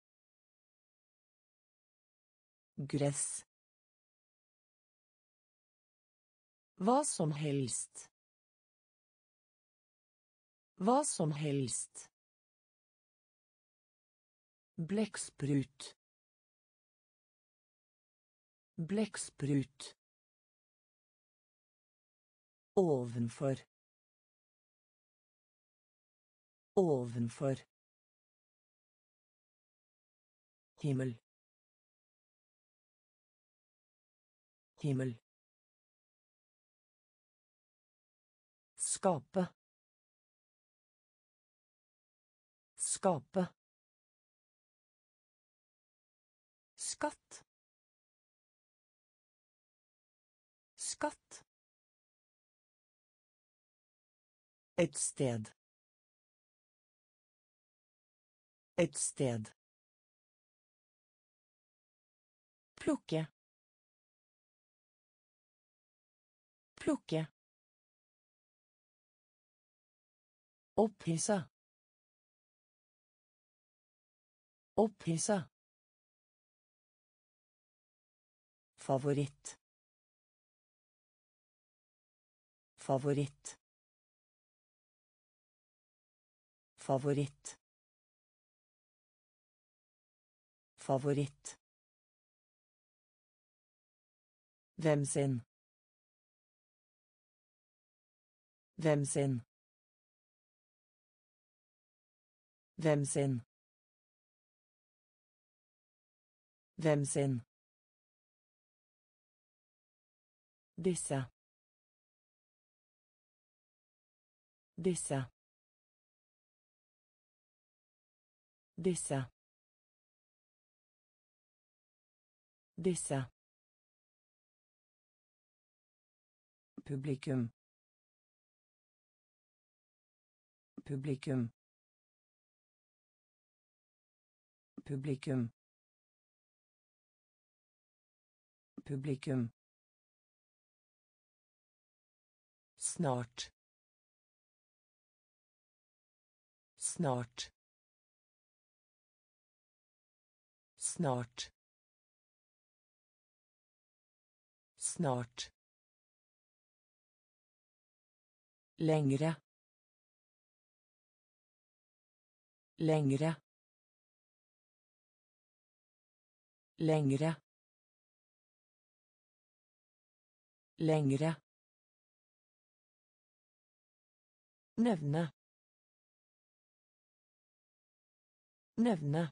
Gress. Hva som helst. Hva som helst. Blekksprut. Blekksprut. Ovenfor. Ovenfor. Himmel. Himmel. Skape. Skape. Skatt. Skatt. Et sted. Et sted. Plukke. Plukke. Opphissa. Opphissa. Favoritt. Favoritt. Favoritt. Favoritt. Hvem sin? Hvem sin? Hvem sin? Hvem sin? Disse. Disse. Disse. Disse. Publikum. Publikum. Publikum. Publikum. Snart. Snart. Snart. Snart. Lengre. Lengre. Lengre. Lengre. Nevne. Nevne.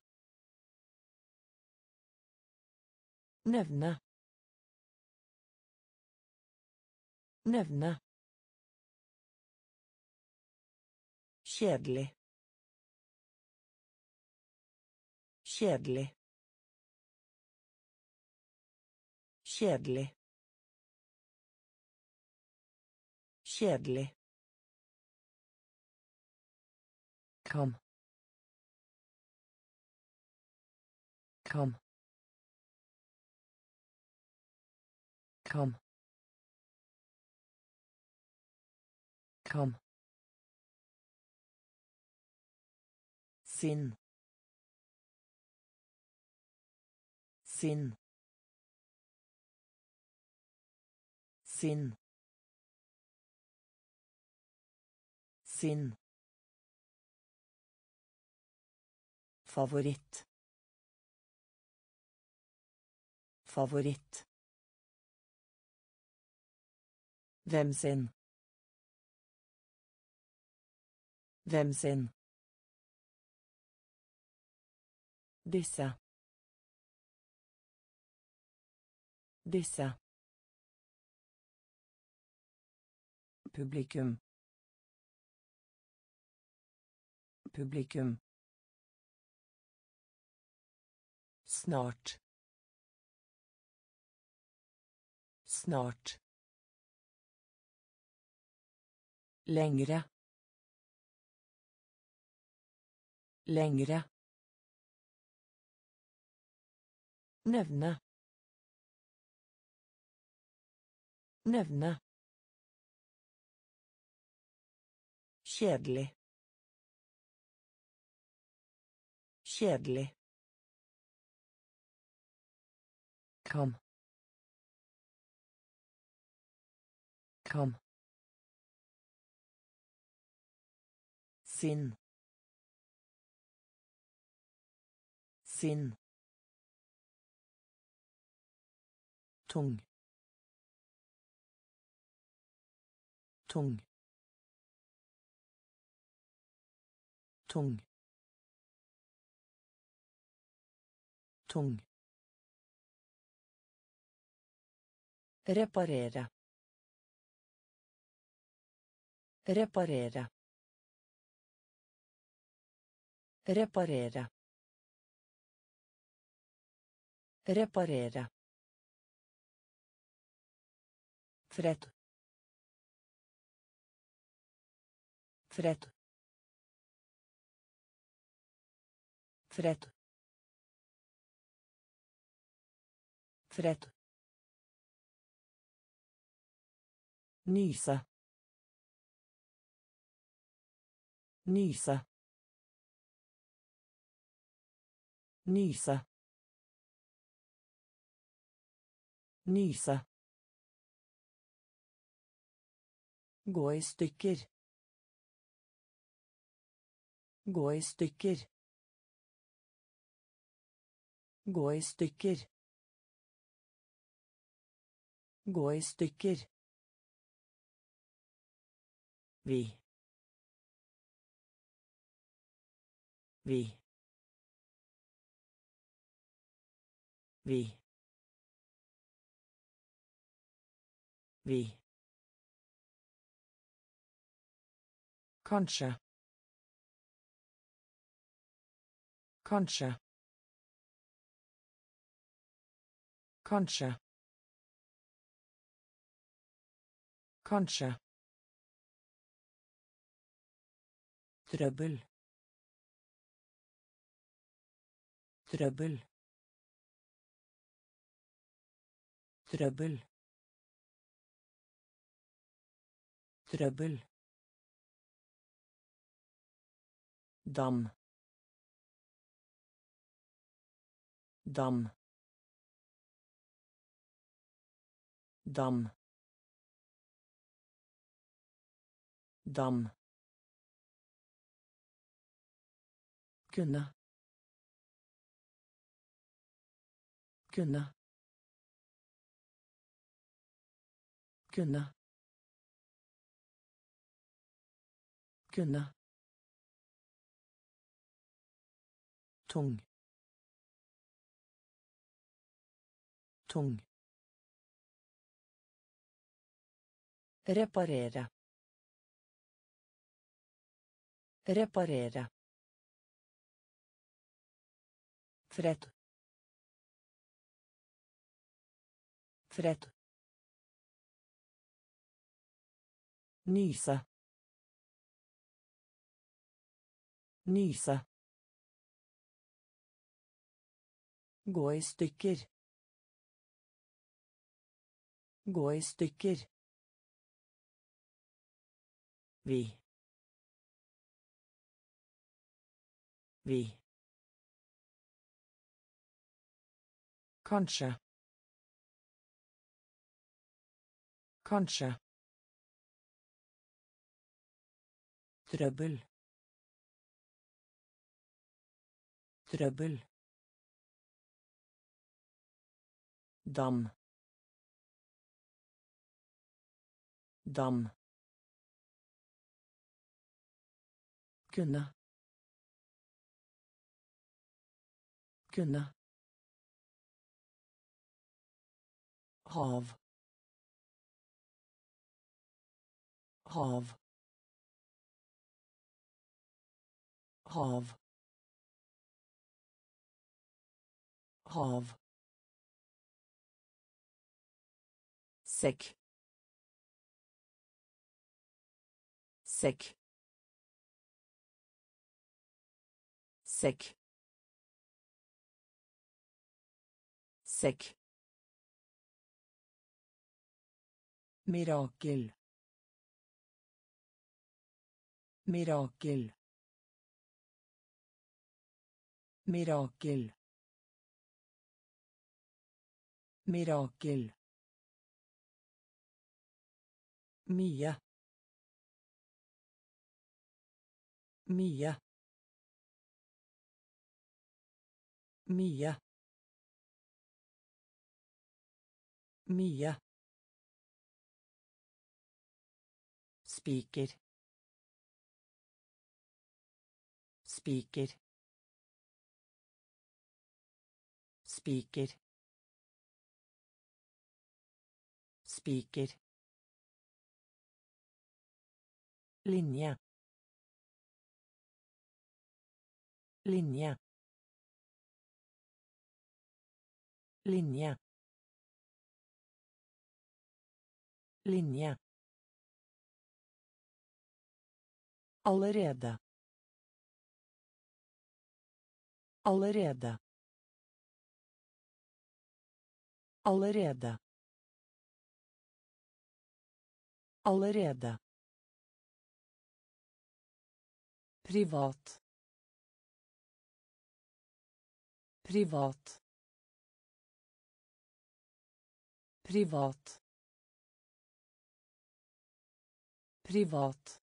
Nevne. Nevne. Kjedelig. Kjedelig. Kjedelig. Kjedelig. Kom. Kom. Kom. Kom. Sinn. Sinn. Sinn. Sinn. Favoritt. Favoritt. Hvem sin? Hvem sin? Disse. Disse. Publikum. Publikum. Snart. Snart. Lengre. Lengre. Nevne. Nevne. Kjedelig. Kjedelig. Kom. Kom. Sinn. Sinn. tung, tung, tung, tung. Reparere. Reparere. Reparere. Reparere. Freddo. Freddo. Freddo. Freddo. Nyse. Nyse. Nyse. Nyse. Gå i stykker. Gå i stykker. Gå i stykker. Gå i stykker. Vi. Vi. Vi. Vi. Kanskje. Kanskje. Kanskje. Kanskje. Trøbbel. Trøbbel. Trøbbel. Trøbbel. Dam. Dam. Dam. Dam. Kunne. Kunne. Kunne. Kunne. Tung. Tung. Reparere. Reparere. Freddo. Freddo. Nyse. Nyse. Gå i stykker. Gå i stykker. Vi. Vi. Kanskje. Kanskje. Trøbbel. Trøbbel. Dam. Dam. Kunne. Kunne. Hav. Hav. Hav. Hav. Sekk. Sekk. Sekk. Sekk. Mirakel. Mirakel. Mirakel. Mirakel. Mye. Mye. Mye. Mye. Spiker. Spiker. Spiker. Spiker. Linje. Linje. Linje. Linje. Allerede. Allerede. Allerede. Allerede. Privat. Privat. Privat. Privat.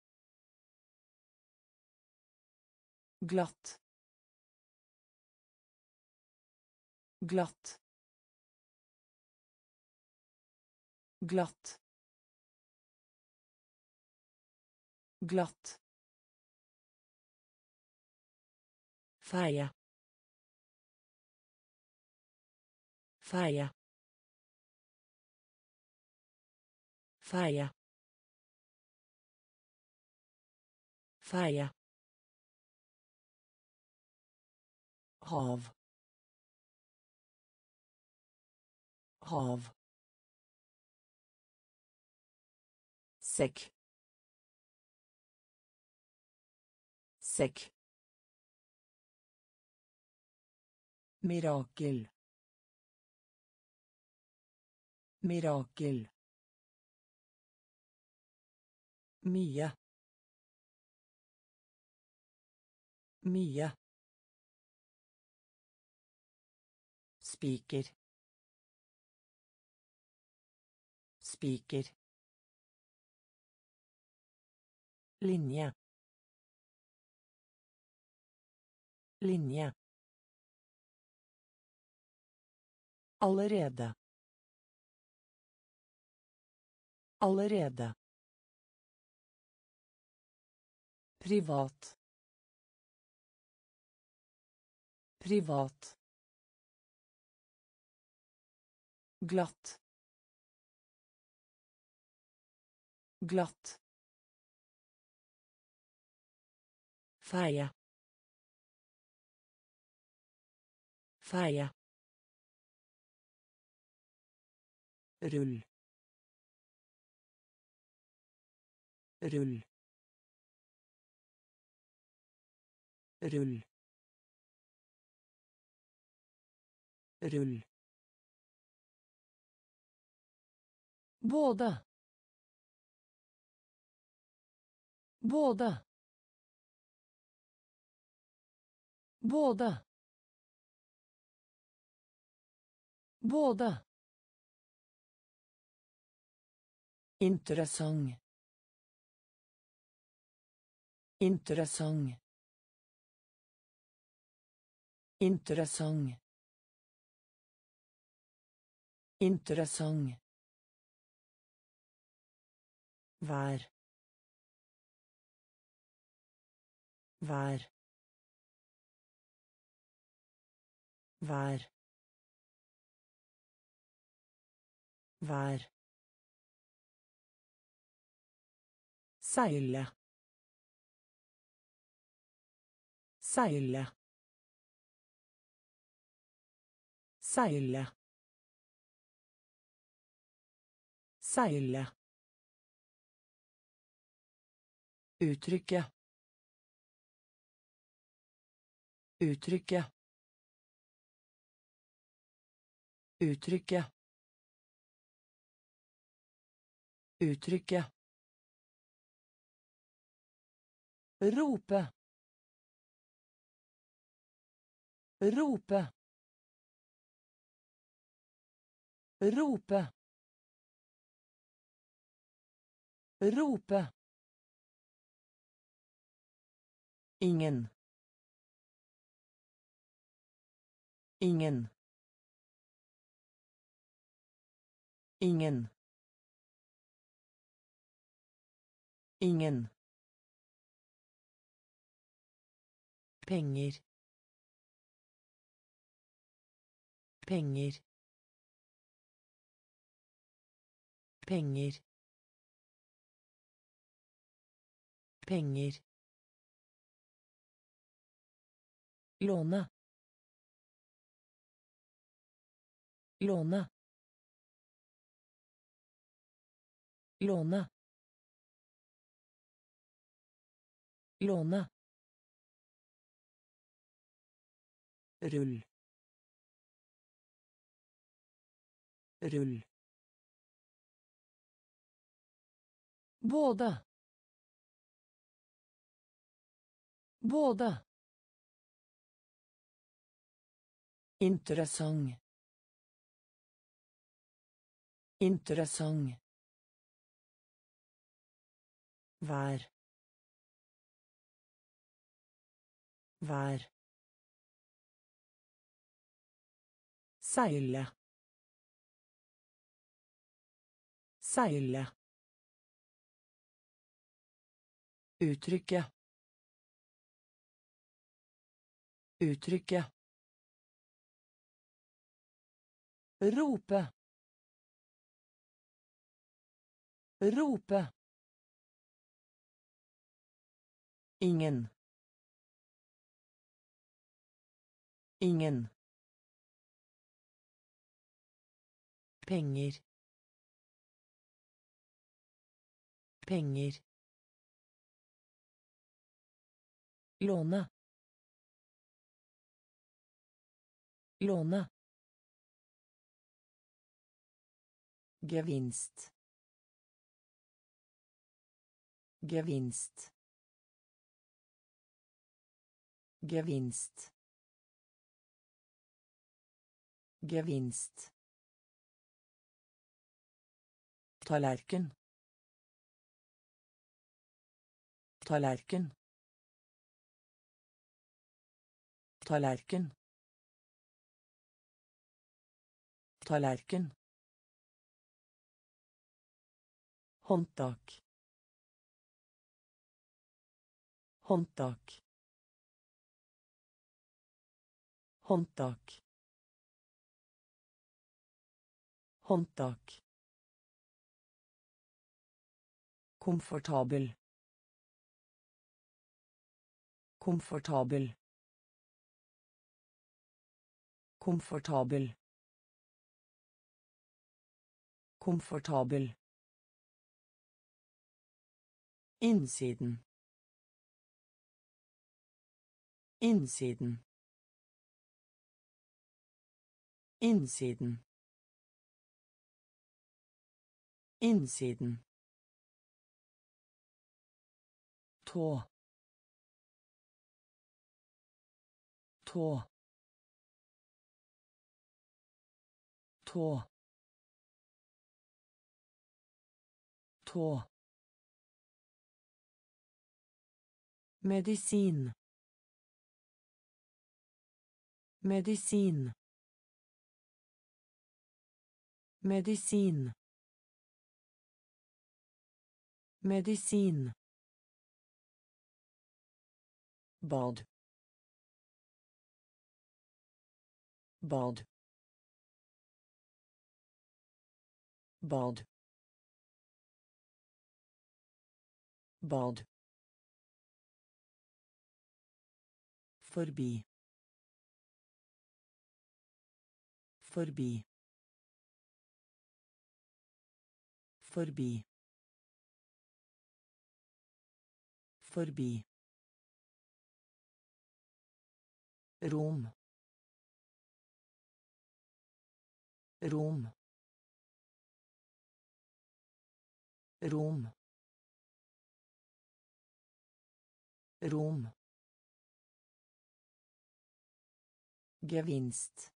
Glatt. Glatt. Glatt. Glatt. Feie. Feie. Feie. Feie. Hav. Hav. Sekk. Sekk. Mirakel. Mirakel. Mye. Mye. Spiker. Spiker. Linje. Linje. Allerede. Allerede. Privat. Privat. Glatt. Glatt. Feie. Feie. Rull. Rull. Rull. Rull. Både. Både. Både. Både. Interessant. Interessant. Interessant. Interessant. Vær. Vær. Vær. Vær. Seile. Seile. Seile. Seile. Uttrykke. Uttrykke. Uttrykke. Uttrykke. Rope. Rope. Rope. Rope. Ingen. Ingen. Ingen. Ingen. Penger. Penger. Penger. Penger. Låne. Låne. Låne. Låne. Rull. Rull. Både. Både. Interessant. Interessant. Vær. Vær. Seile. Seile. Uttrykke. Uttrykke. Rope. Rope. Ingen. Ingen. Penger. Penger. Låne. Låne. Gevinst. Gevinst. Gevinst. Gevinst. Tallerken. Tallerken. Tallerken. Tallerken. Håndtak. Håndtak. Håndtak. Håndtak. Komfortabel. Komfortabel. Komfortabel. Komfortabel. Innsiden. Innsiden. Innsiden. Innsiden. Tå. Tå. Tå. Tå. Medisin. Medisin. Medisin. Medisin. Bad. Bad. Bad. Bad. Forbi. Forbi. Forbi. Forbi. Rom. Rom. Rom. Rom. Gevinst.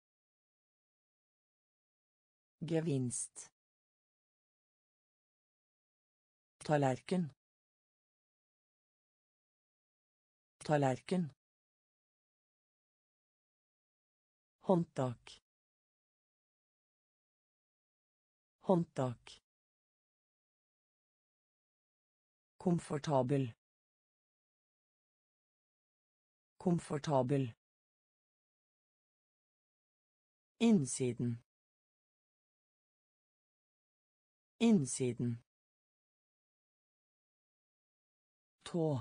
Gevinst. Tallerken. Tallerken. Håndtak. Håndtak. Komfortabel. Komfortabel. Innsiden. Innsiden. Tå.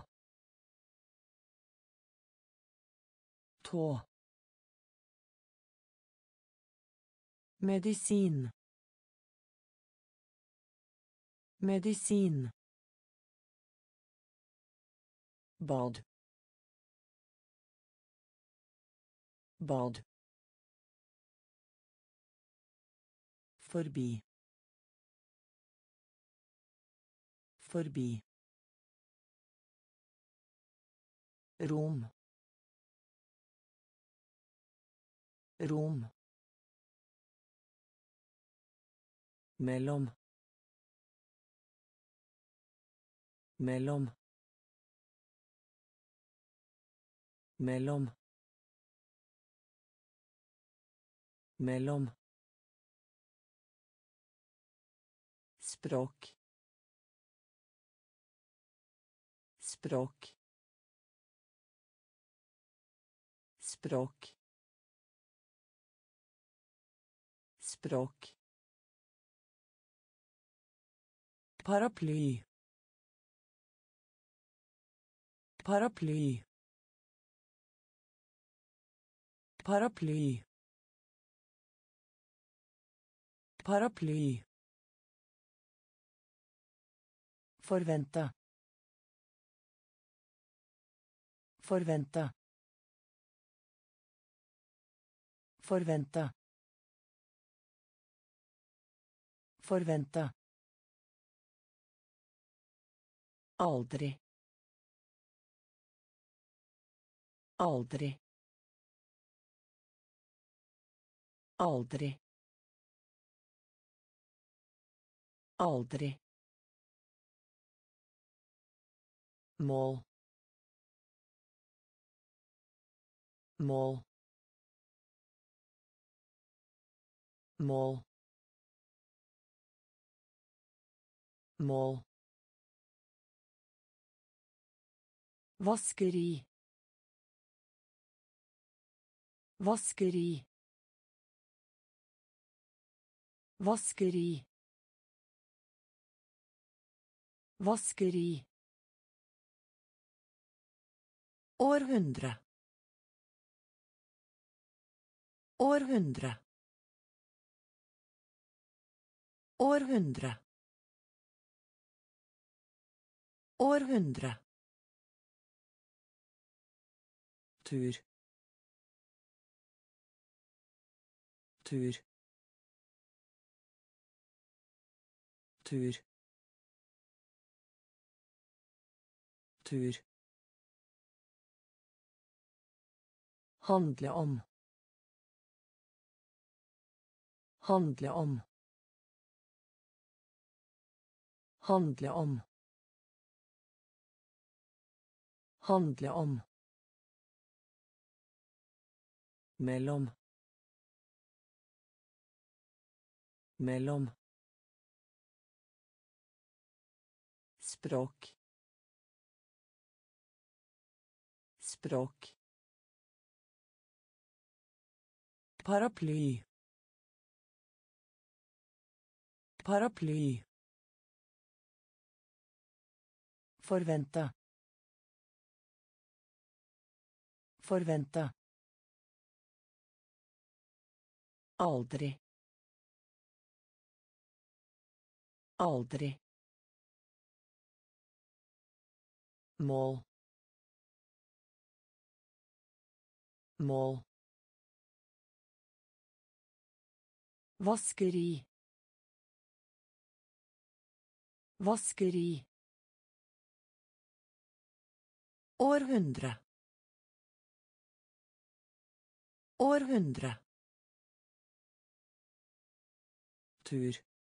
Tå. Medisin. Medisin. Bad. Bad. Forbi. Forbi. Rom. Rom. Mellom. Mellom. Mellom. Mellom. Språk. Språk. Språk. Språk. Paraply. Paraply. Paraply. Paraply. Forvente. Forvente. Forvente. Forvente. Aldri. Aldri. Aldri. Aldri. Mål. Mål. Mål. Mål. Vaskeri. Vaskeri. Vaskeri. Vaskeri. Århundre. Århundre. Århundre. Århundre. Tur. Tur. Tur. Tur. Handle om. Handle om. Handle om. Handle om. Mellom. Mellom. Språk. Språk. Paraply. Paraply. Forvente. Forvente. Aldri. Aldri. Mål. Mål. Vaskeri. Vaskeri. Århundre. Århundre. Tur.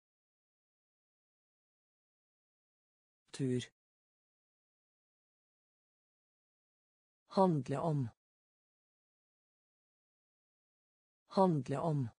Tur. Handle om. Handle om.